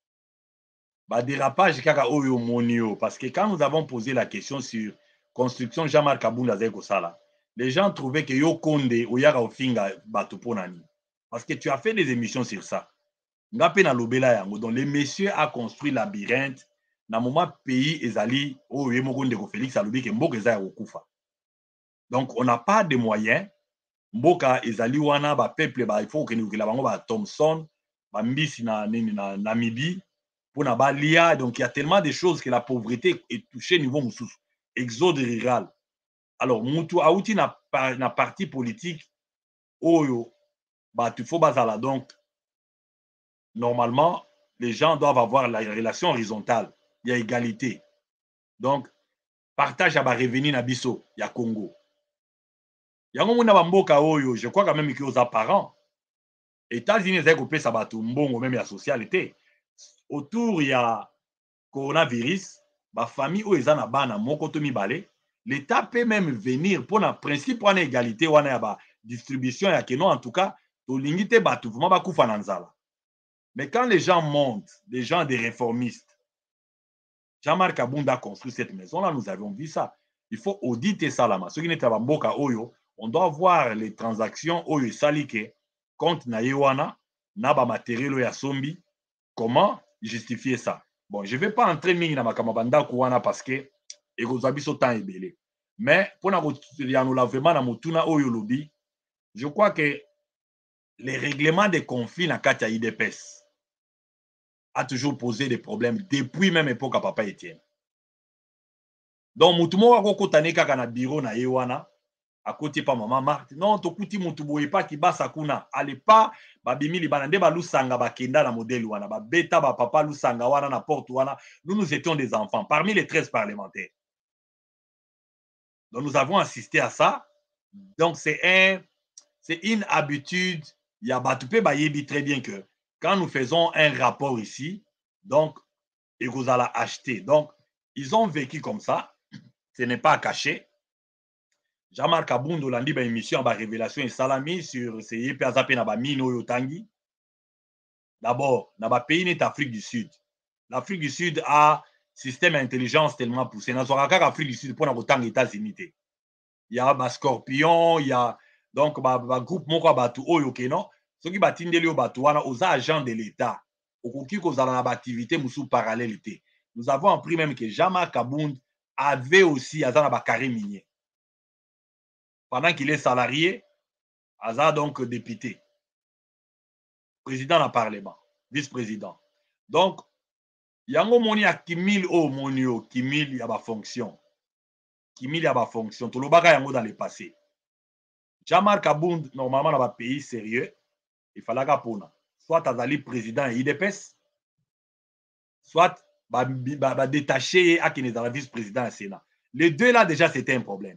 Ba dérapage kaka oyo monio, parce que quand nous avons posé la question sur construction Jean-Marc Abound azeko sala, les gens trouvaient que yo konde oyaka ofinga bato ponani. Parce que tu as fait des émissions sur ça. Ngape na lobela yango. Donc, le monsieur a construit labyrinthe. Na moment pays ezali oyo moko ndeko Félix alobi ke mboka eza ya kokufa. Donc, on n'a pas de moyens. Mboka ezali wana ba peuple ba il faut que nous la bango ba Thompson, ba mbisi na nini na Namibie pour na ba lia. Donc il y a tellement de choses que la pauvreté est touchée niveau mususu. Exode rural. Alors mutu auti na na parti politique oyo ba tu faut bazala. Donc normalement les gens doivent avoir la relation horizontale. Il y a égalité. Donc partage à ba revenu na biso ya Congo. Yango mona bamboka oyo, je crois quand même que aux apparents. États-Unis ezali kopesa bato mbongo même ya socialité. Autour il y a coronavirus, ba famille oyo eza na bana moko to mibale, l'État peut même venir pour na principe wana égalité wana ya ba distribution ya keno en tout cas, to lingite bato vraiment ba kufa na nzala. Mais quand les gens montent, des gens des réformistes, Jean-Marc Abound a construit cette maison là, nous avons vu ça. Il faut auditer ça là, ce qui n'est pas bamboka oyo. On doit voir les transactions oyo salike compte na yewana na ba matériel ya sombi. Comment justifier ça? Bon, je vais pas entrer mingi na makamabanda kuwana parce que ekozwa biso temps ebele. Mais pour na koyanola vraiment na mutuna oyo lobi, je crois que les règlements des conflits na kati ya I D P S a toujours posé des problèmes depuis même époque à Papa Etienne. Donc mutumo wako kotane kaka na bureau na yewana. À côté pas maman Marthe non to kuti mutu boye pa ki basa kuna ale pas babimi libana nde ba lusanga ba kenda na modèle wana ba beta ba papa lusanga wana na porte wana. Nous nous étions des enfants parmi les treize parlementaires. Donc nous avons assisté à ça. Donc c'est un c'est une habitude. Il y a batupé ba yebi très bien que quand nous faisons un rapport ici, donc et vous allez acheter. Donc ils ont vécu comme ça. Ce n'est pas caché. Jean-Marc Abound landi ba émission ba révélation et salami sur ces yépe azapé na ba mino yotangi. D'abord, na ba pays net Afrique du Sud. L'Afrique du Sud a système d'intelligence tellement poussé. Na zoraka Afrique du Sud pour na kotanga États-Unis. Il y a ba Scorpion, il y a donc ba, ba groupe moko ba tu oyo keno. Ce qui batindeli o batu wana aux agents de l'État. Okoki kozala na ba activité musu parallélité. Nous avons appris même que Jean-Marc Abound avait aussi azana ba carré minier. Pendant qu'il est salarié, Aza donc député, président du Parlement, vice-président. Donc, yango moni a kimil o monio, kimil ya ba fonction. Kimil ya ba fonction. Tout le baga yango dans le passé. Jean-Marc Abound, normalement dans un pays sérieux, il fallait qu'apona. Soit Azali président I D P S, soit ba, ba, ba détaché à qui n'est dans la vice-président du Sénat. Les deux là déjà c'était un problème.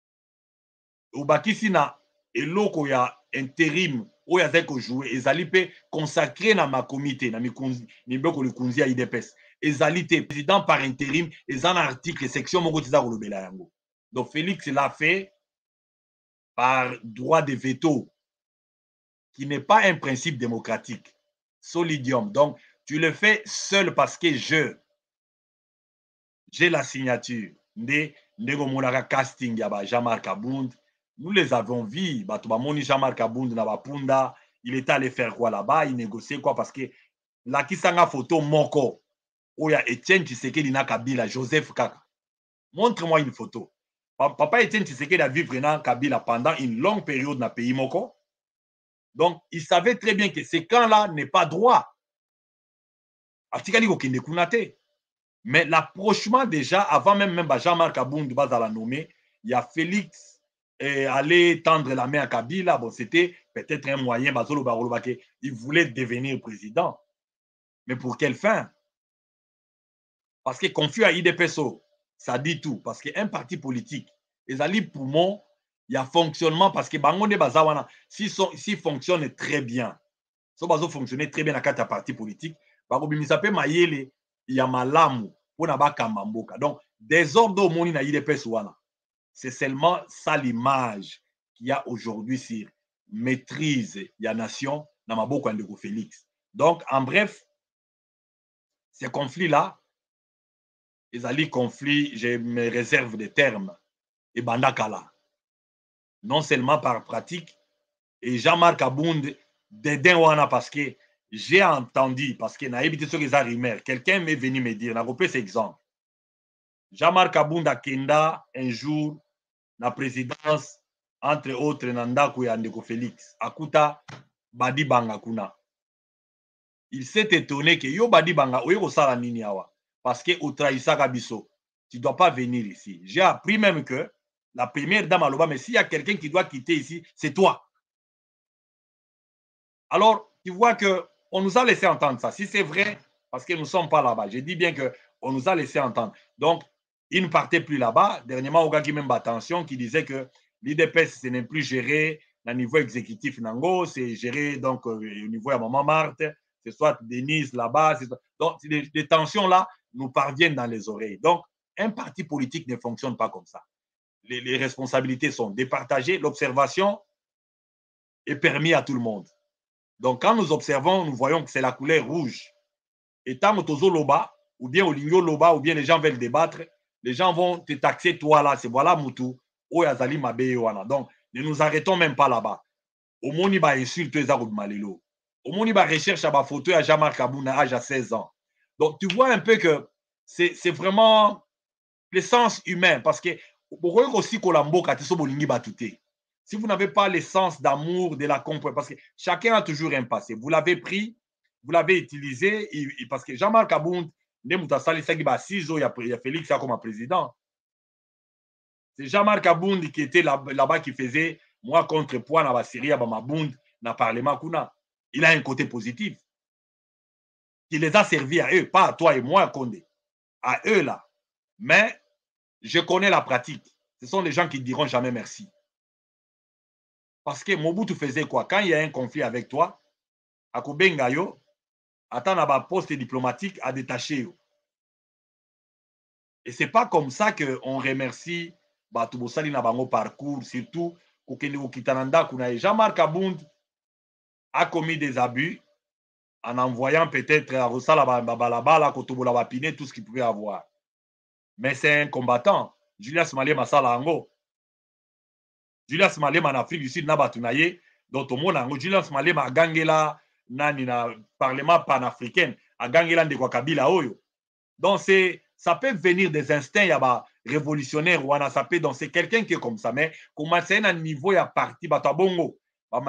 Obakisi na eloko ya intérim oya zeko jouer ezali pe consacré na ma comité na mikunzi mibeko likunzi ya I D P S ezali te président par intérim ezana article section moko tiza kolobela yango. Donc Félix l'a fait par droit de veto qui n'est pas un principe démocratique solidium. Donc tu le fais seul parce que je j'ai la signature de ndego monaka casting ya ba Jean-Marc Abound. Nous les avons vus. Jean-Marc Abound na bapunda, il était allé faire quoi là-bas? Il négociait quoi? Parce que la kisanga photo moko, oya Etienne Tshisekedi na Kabila, Joseph Kaka. Montre-moi une photo. Papa Etienne Tshisekedi a vécu dans Kabila pendant une longue période dans le pays moko. Donc, il savait très bien que ce camp-là n'est pas droit. Mais l'approchement déjà, avant même, même Jean-Marc Abound à la nommer, il y a Félix et aller tendre la main à Kabila, bon, c'était peut-être un moyen, il voulait devenir président. Mais pour quelle fin? Parce que confus à I D P S O, ça dit tout. Parce qu'un parti politique, les alliés poumons, il y a fonctionnement, parce que Bangonde Bazawana, s'il si fonctionne très bien, si ça fonctionne très bien dans quatre partis politiques, Barobi Misape Mayele, ya malamu pona ba kamamboka. Donc désordre au moni na I D P S wana. C'est seulement ça l'image qu'il y a aujourd'hui sur maîtrise ya nation na maboko ndeko Félix. Donc en bref, ces conflits là, les alliés conflits, je me réserve des termes et bandakala. Non seulement par pratique et Jean-Marc Abound dédain wana parce que j'ai entendu, parce que na évité ce que ça rumeur, quelqu'un m'est venu me dire, na repris cet exemple. Jean-Marc Abound akenda un jour na présidence entre autres Nandako et Andeko Félix akuta Badi Banga kuna. Il s'est étonné que yo Badi Banga oyo kosala nini awa parce que au trahisaka biso tu dois pas venir ici. J'ai appris même que la première dame aloba mais s'il y a quelqu'un qui doit quitter ici c'est toi. Alors tu vois que on nous a laissé entendre ça. Si c'est vrai parce que nous ne sommes pas là-bas. Je dis bien que on nous a laissé entendre. Donc il ne partait plus là-bas. Dernièrement, au gars qui même attention, qui disait que l'I D P S, ce n'est plus géré au niveau exécutif Nango, c'est géré donc euh, au niveau de Maman Marthe, c'est soit Denise là-bas. Donc, les, les tensions là nous parviennent dans les oreilles. Donc, un parti politique ne fonctionne pas comme ça. Les, les responsabilités sont départagées, l'observation est permise à tout le monde. Donc, quand nous observons, nous voyons que c'est la couleur rouge. Et tant que Loba, ou bien au Ligno Loba, ou bien les gens veulent débattre, les gens vont te taxer, toi là, c'est voilà Moutou, Oyazali Mabeyoana. Donc, ne nous arrêtons même pas là-bas. Au moni ba insulte Ezarou Malelo. Au moni ba recherche à ma photo à Jean-Marc Abound à âge à seize ans. Donc, tu vois un peu que c'est vraiment l'essence humain. Parce que, aussi si vous n'avez pas l'essence d'amour, de la compréhension, parce que chacun a toujours un passé. Vous l'avez pris, vous l'avez utilisé, et, parce que Jean-Marc Abound, il y a six ans, il y a Félix comme président. C'est Jean-Marc Abound qui était là-bas, qui faisait moi contrepoids dans la Syrie, dans Mabound, dans le Parlement. Il a un côté positif. Il les a servis à eux, pas à toi et moi, Condé. À eux là. Mais je connais la pratique. Ce sont des gens qui ne diront jamais merci. Parce que Mobutu faisait quoi? Quand il y a un conflit avec toi, à Kobengayo, attends à poste diplomatique à détacher. Et ce n'est pas comme ça qu'on remercie Batubosali na bango parcours, surtout Jean-Marc Abound a commis des abus en envoyant peut-être à Rosala Babalabala, Kotobola Bapine, tout ce qu'il pouvait avoir. Mais c'est un combattant. Julius Malema Salango. Julius Malema en Afrique du Sud, Nabatunaye, dont au monde, Julius Malema a gagné là, dans le Parlement panafricain, a gagné là de Kabila Oyo. Donc, ça peut venir des instincts y a révolutionnaires, ou ça peut, donc c'est quelqu'un qui est comme ça. Mais comment c'est un niveau, il y a parti, Batabongo.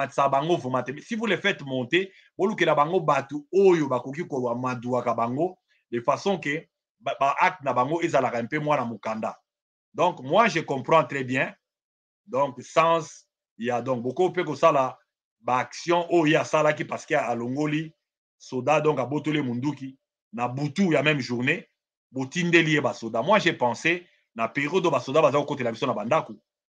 Si vous les faites monter, vous que la bango batu oyo bakoki ko madua ka bango de façon que ba acte na bango ezala un peu moins na mukanda. Donc moi je comprends très bien. Donc sens il y a donc beaucoup peu que ça la ba action oyo ya sala ki parce qu'il y a Longoli soda donc a botole munduki na butu ya même journée botindeli ba soda. Moi j'ai pensé na période ba soda ba za côté la mission na bandaku.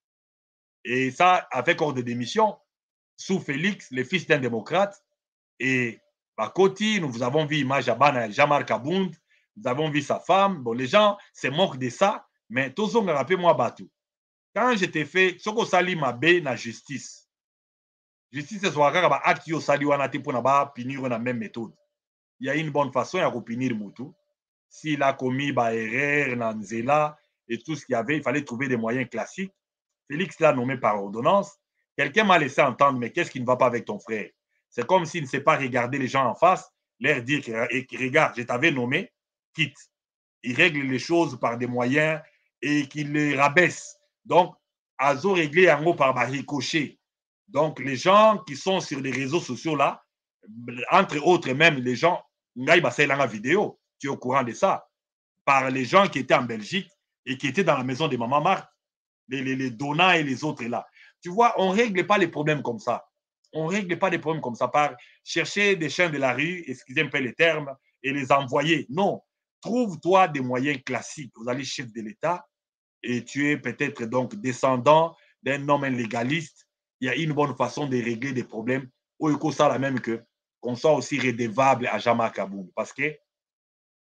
Et ça avec ordre de démission sous Félix, le fils d'un démocrate, et à côté, nous vous avons vu l'image à Jean-Marc Abound, nous avons vu sa femme. Bon, les gens se moquent de ça, mais tous ont rappelé moi Batou. Quand j'étais fait, ce que sali ma bé na justice, justice c'est soit quand acte yo sali wana te pour na ba punir na même méthode. Il y a une bonne façon à punir Moutou. S'il a commis ba erreur na nzela et tout ce qu'il y avait, il fallait trouver des moyens classiques. Félix l'a nommé par ordonnance. Quelqu'un m'a laissé entendre, mais qu'est-ce qui ne va pas avec ton frère? C'est comme s'il ne sait pas regarder les gens en face, leur dire, regarde, je t'avais nommé, quitte. Il règle les choses par des moyens et qu'il les rabaisse. Donc, Azo réglé en gros par ricochet. Donc, les gens qui sont sur les réseaux sociaux là, entre autres même les gens, la vidéo, tu es au courant de ça, par les gens qui étaient en Belgique et qui étaient dans la maison de Maman Marthe, les, les, les Donna et les autres là. Tu vois, on ne règle pas les problèmes comme ça. On ne règle pas les problèmes comme ça par chercher des chiens de la rue, excusez un peu les termes, et les envoyer. Non. Trouve-toi des moyens classiques. Vous allez chef de l'État et tu es peut-être donc descendant d'un homme légaliste. Il y a une bonne façon de régler des problèmes. Ou il faut ça la même que qu'on soit aussi redevable à Jean-Marc Abound. Parce que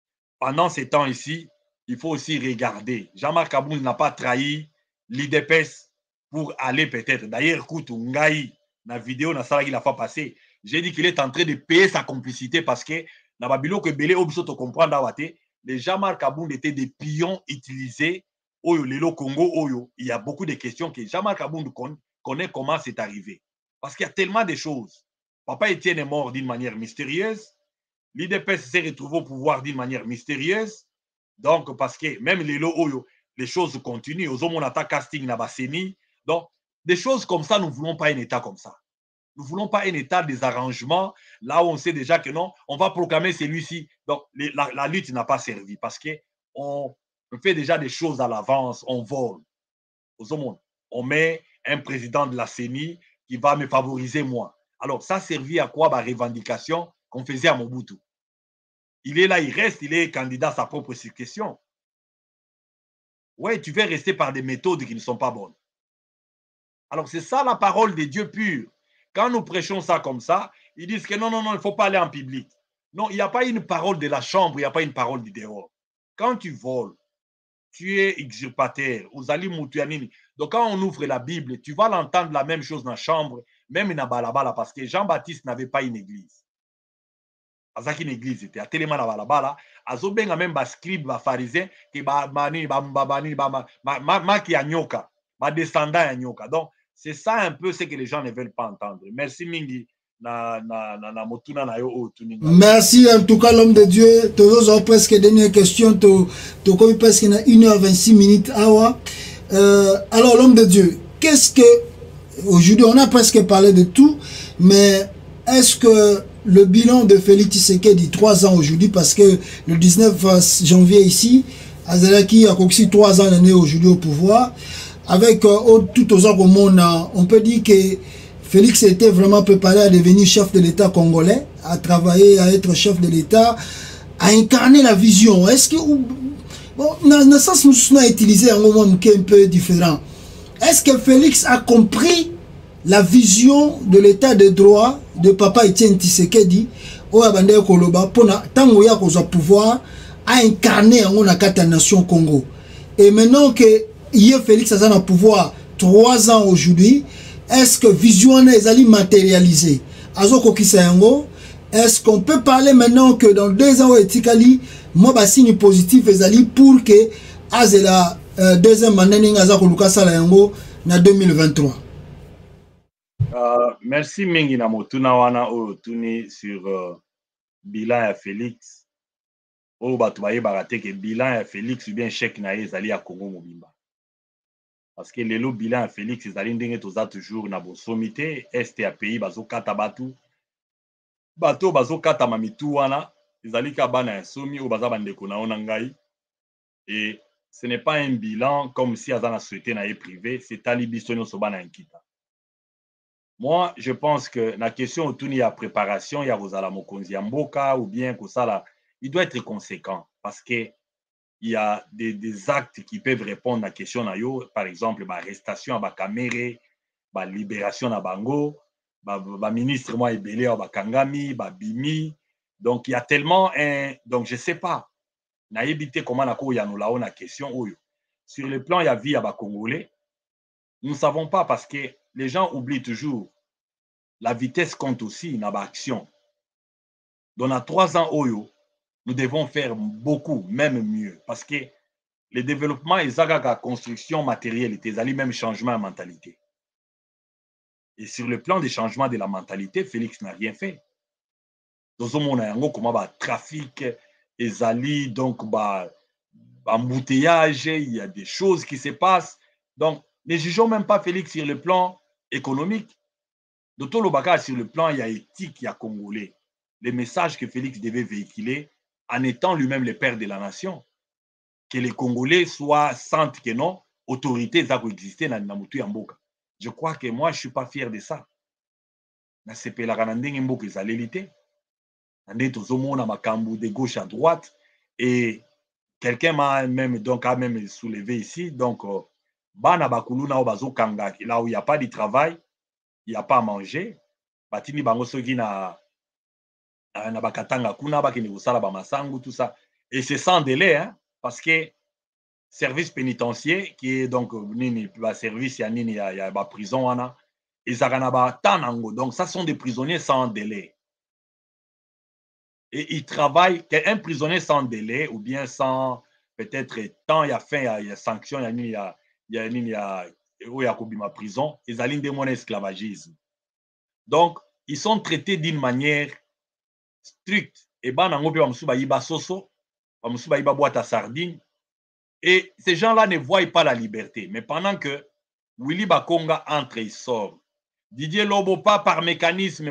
pendant ces temps ici, il faut aussi regarder. Jean-Marc Aboun n'a pas trahi l'I D P S pour aller peut-être. D'ailleurs, écoute, Ngaï, la vidéo, la salle qu'il a fait passer, j'ai dit qu'il est en train de payer sa complicité parce que dans Babylon, que Belé Obiso te comprendre, les Jean-Marc Aboun étaient des pions utilisés au Lelo Congo. Oyo. Il y a beaucoup de questions que Jean-Marc Aboun connaît comment c'est arrivé. Parce qu'il y a tellement de choses. Papa Etienne est mort d'une manière mystérieuse. L'I D P S s'est retrouvé au pouvoir d'une manière mystérieuse. Donc, parce que même les Oyo, les choses continuent. Aux hommes, on attaque casting na Basseni. Donc, des choses comme ça, nous ne voulons pas un État comme ça. Nous ne voulons pas un État des arrangements, là où on sait déjà que non, on va proclamer celui-ci. Donc, les, la, la lutte n'a pas servi parce qu'on on fait déjà des choses à l'avance, on vole. Aux hommes, on met un président de la C E N I qui va me favoriser moi. Alors, ça servit à quoi? Ma revendication qu'on faisait à Mobutu. Il est là, il reste, il est candidat à sa propre succession. Ouais, tu veux rester par des méthodes qui ne sont pas bonnes. Alors, c'est ça la parole de Dieu pur. Quand nous prêchons ça comme ça, ils disent que non, non, non, il ne faut pas aller en public. Non, il n'y a pas une parole de la chambre, il n'y a pas une parole du dehors. Quand tu voles, tu es usurpateur, Ozali Moutouanini. Donc, quand on ouvre la Bible, tu vas l'entendre la même chose dans la chambre, même dans Balabala, parce que Jean-Baptiste n'avait pas une église. Azaki une église, était à Téléman à Balabala, Azobenga même bas scribe, bas pharisien, qui ba mani, ba mbabani, ba ma ma ma qui a nyoka, ba descendant à nyoka. Donc, c'est ça un peu ce que les gens ne veulent pas entendre. Merci Mingi. Na, na, na, na, motuna na yo, merci en tout cas l'homme de Dieu. Tous ont presque dernière question. Tu as presque une heure vingt-six minutes. Euh, alors l'homme de Dieu, qu'est-ce que aujourd'hui on a presque parlé de tout, mais est-ce que le bilan de Félix Tshisekedi trois ans aujourd'hui, parce que le dix-neuf janvier ici, Azalaki a coxé trois ans l'année aujourd'hui au pouvoir. Avec euh, tout aux autres au monde, on peut dire que Félix était vraiment préparé à devenir chef de l'État congolais, à travailler, à être chef de l'État, à incarner la vision. Est-ce que, bon, dans le sens où nous avons utilisé un moment un peu différent, est-ce que Félix a compris la vision de l'État de droit de Papa Etienne Tshisekedi, au Abandé Koloba, pour tant qu'il y a pouvoir à incarner la nation Congo. Et maintenant que hier Félix a un pouvoir trois ans aujourd'hui, est-ce que vision est matérialisée? Est-ce qu'on peut parler maintenant que dans deux ans etikali moi ba signe positif ezali pour que azela euh, deuxième année ngaza ko lukasa la yango na deux mille vingt-trois? Uh, merci mingi na motuna wana o tuni sur uh, bilan ya Félix. O batu baye barate ke bilan ya Félix ou bien chèque na ezali ya Congo mobimba. Parce que le bilan à Félix, ils allaient toujours na bon sommité, est à pays, bazo kata batu, bato bazo kata mamitu wana, ils allaient kabana somi ou baza bandeko na onangai. Et ce n'est pas un bilan comme si Azana souhaité na privé, c'est alibisonyo sobana enkita. Moi, je pense que la question autour de la préparation, il y a Rosala Mokonzi Mboka ou bien Kosala, il doit être conséquent parce que il y a des, des actes qui peuvent répondre à la question. Par exemple, l'arrestation à Kamere, la libération à Bango, le ministre moi Ebele à Kangami, Bimi. Donc, il y a tellement un. Donc, je ne sais pas. Je n'ai pas comment il y a la question. Sur le plan, il y a vie à Congolais. Nous ne savons pas parce que les gens oublient toujours. La vitesse compte aussi dans l'action. Donc, à trois ans, Oyo, nous devons faire beaucoup, même mieux. Parce que le développement est la construction matérielle, c'est même changement de mentalité. Et sur le plan des changements de la mentalité, Félix n'a rien fait. Dans ce monde, il y a comment trafic, ezali, donc bah, embouteillage, il y a des choses qui se passent. Donc, ne jugeons même pas Félix sur le plan économique. D'autant le sur le plan il y a éthique, il y a congolais. Les messages que Félix devait véhiculer, en étant lui-même le père de la nation, que les Congolais soient sentent que non, autorité ça exister dans Namutu Mboka. Je crois que moi, je ne suis pas fier de ça. Na sepela kanandenge Mboka ezalelité. Ande tozomona makambu de gauche à droite et quelqu'un m'a même donc a même soulevé ici donc bana bakulu na obazo kanga là où il y a pas de travail, il y a pas à manger. Batini bango soki na na bakatanga kuna bakini kosala ba masangu tout ça. Et c'est sans délai, hein, parce que service pénitentiaire, qui est donc nini, service, il y a nini, il y a, il y a la prison, et donc ça sont des prisonniers sans délai. Et ils travaillent, un prisonnier sans délai, ou bien sans peut-être temps, il y a fin, il y a, il y a sanction, il y a nini, il y a, il y a nini, il y a, il y a ma prison, ils alignent des monnaies esclavagisme. Donc, ils sont traités d'une manière stricte. Et ben, on a un soso, on a une boîte à sardines. Et ces gens-là ne voient pas la liberté. Mais pendant que Willy Bakonga entre et sort, Didier Lobo, pas par mécanisme,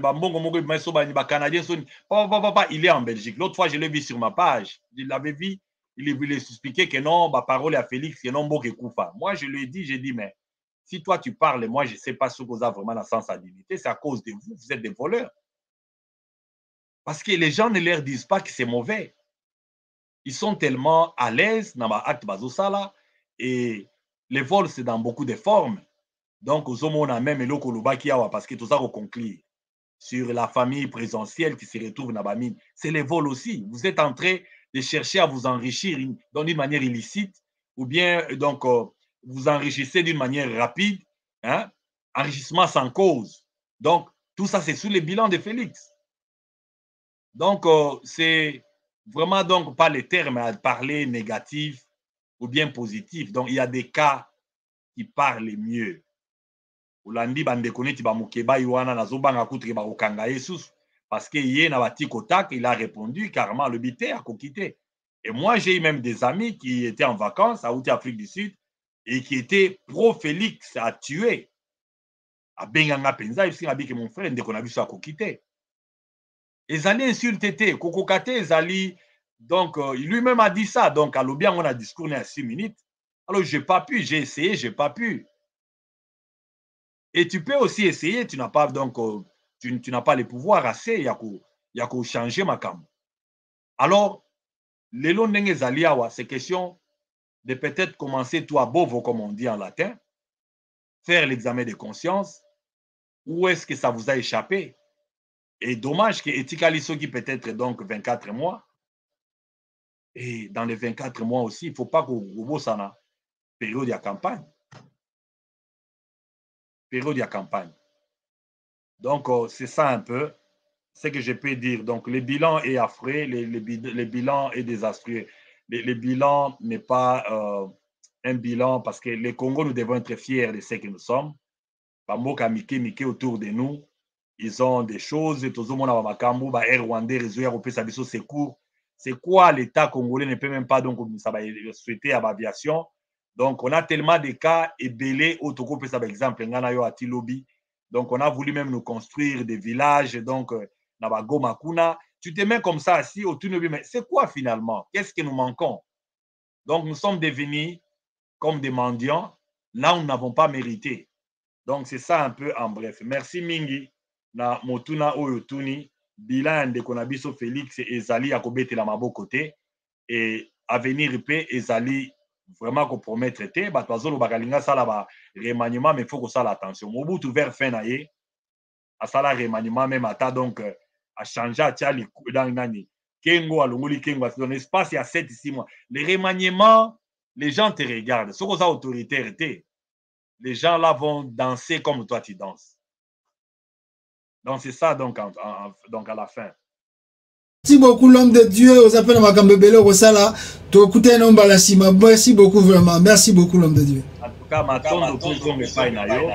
il est en Belgique. L'autre fois, je l'ai vu sur ma page. Je l'avais vu, il voulait expliquer que non, ma parole est à Félix, que non, Boke Koufa. Moi, je lui ai dit, j'ai dit, mais si toi tu parles, moi, je ne sais pas ce que vous avez vraiment dans sens à dignité, c'est à cause de vous, vous êtes des voleurs. Parce que les gens ne leur disent pas que c'est mauvais. Ils sont tellement à l'aise dans l'acte Bazosala et les vols, c'est dans beaucoup de formes. Donc, on a même le Kolobakiawa parce que tout ça, on conclut sur la famille présentielle qui se retrouve dans la mine. C'est les vols aussi. Vous êtes en train de chercher à vous enrichir d'une manière illicite ou bien donc euh, vous enrichissez d'une manière rapide, hein? Enrichissement sans cause. Donc, tout ça, c'est sous le bilan de Félix. Donc, euh, c'est vraiment donc pas les termes à parler négatif ou bien positif. Donc, il y a des cas qui parlent mieux. Olandi bandekone ti ba mukeba yuana na zobanga kutre ba okanga Jesus parce que yé na batikotak, il a répondu carrément le bité à kokité. Et moi, j'ai eu même des amis qui étaient en vacances à Outi, Afrique du Sud et qui étaient pro-Félix à tuer. À Benganga Penza, il a dit que mon frère, ndeko na biso à kokité. Les alliés insultés, Kokokate, les alliés, donc euh, lui-même a dit ça. Donc, à l'Obiang, on a discours à six minutes. Alors, je n'ai pas pu, j'ai essayé, je n'ai pas pu. Et tu peux aussi essayer, tu n'as pas, donc, euh, tu, tu n'as pas les pouvoirs assez, il y a qu'à changer ma cam. Alors, les longs des alliés, c'est question de peut-être commencer tout à bovo, comme on dit en latin, faire l'examen de conscience. Où est-ce que ça vous a échappé? Et dommage que Etika qui peut-être donc vingt-quatre mois. Et dans les vingt-quatre mois aussi, il ne faut pas qu'on ça na période de campagne. Période de campagne. Donc, euh, c'est ça un peu ce que je peux dire. Donc, le bilan est affreux, le, le, le bilan est désastreux. Le, le bilan n'est pas euh, un bilan parce que les Congo, nous devons être fiers de ce que nous sommes. Bamoka Mike Mike autour de nous. Ils ont des choses, c'est quoi l'État congolais ne peut même pas donc ça va souhaiter à l'aviation. Donc on a tellement de cas et belé au Togo par exemple ngana à Tilobi. Donc on a voulu même nous construire des villages donc na Goma Kuna. Tu te mets comme ça assis autour de mais c'est quoi finalement? Qu'est-ce que nous manquons? Donc nous sommes devenus comme des mendiants là où nous n'avons pas mérité. Donc c'est ça un peu en bref. Merci Mingi. Na motuna oyo tuni bilan de konabiso Félix ezali akobete la maboko te et avenir pe ezali vraiment ko promettre te ba twazolo bakalinga sala ba remaniement mais faut que ça l'attention Mobutu vers fin na ye a sala remaniement même ata donc a changer a tiali dans nani Kengo alongoli Kengo dans l'espace il y a sept six mois les remaniements les gens te regardent ce que ça autoritaire te les gens là vont danser comme toi tu danses. Donc, c'est ça, donc, en, en, donc, à la fin. Merci beaucoup, l'homme de Dieu. Aux appels à Makambebele, au Sala. Merci beaucoup, vraiment. Merci beaucoup, l'homme de Dieu. En tout cas, ma tonne de prison n'est pas inayo.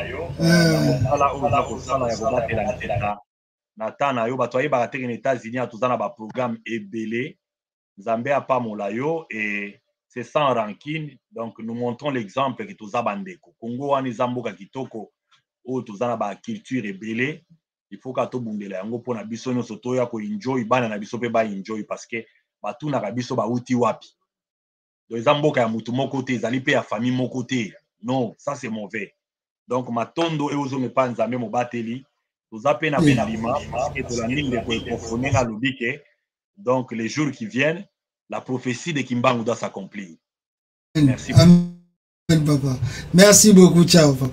Nathan, nayo, batoye barater en États-Unis, à tout ça, na programme Ebele. Zambé a pas molayo et c'est sans rancune. Donc, nous montrons l'exemple que tout ça bandeko. Congo, on est zamboka kitoko, ou tout ça, na culture Ebele. Il faut que tout le monde pour na biso no soto ya ko enjoy bana na biso pe ba enjoy parce que ba tout na biso ba uti wapi donc zamboka ya mutu moko te ezali pe ya famille moko te non ça c'est mauvais donc matondo e ozo me panza me mo bateli to zape na benalima parce que to la ligne de profonner à lobike donc les jours qui viennent la prophétie de Kimbangu doit s'accomplir. Merci. Amen, papa. Merci beaucoup, ciao papa.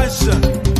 Wesh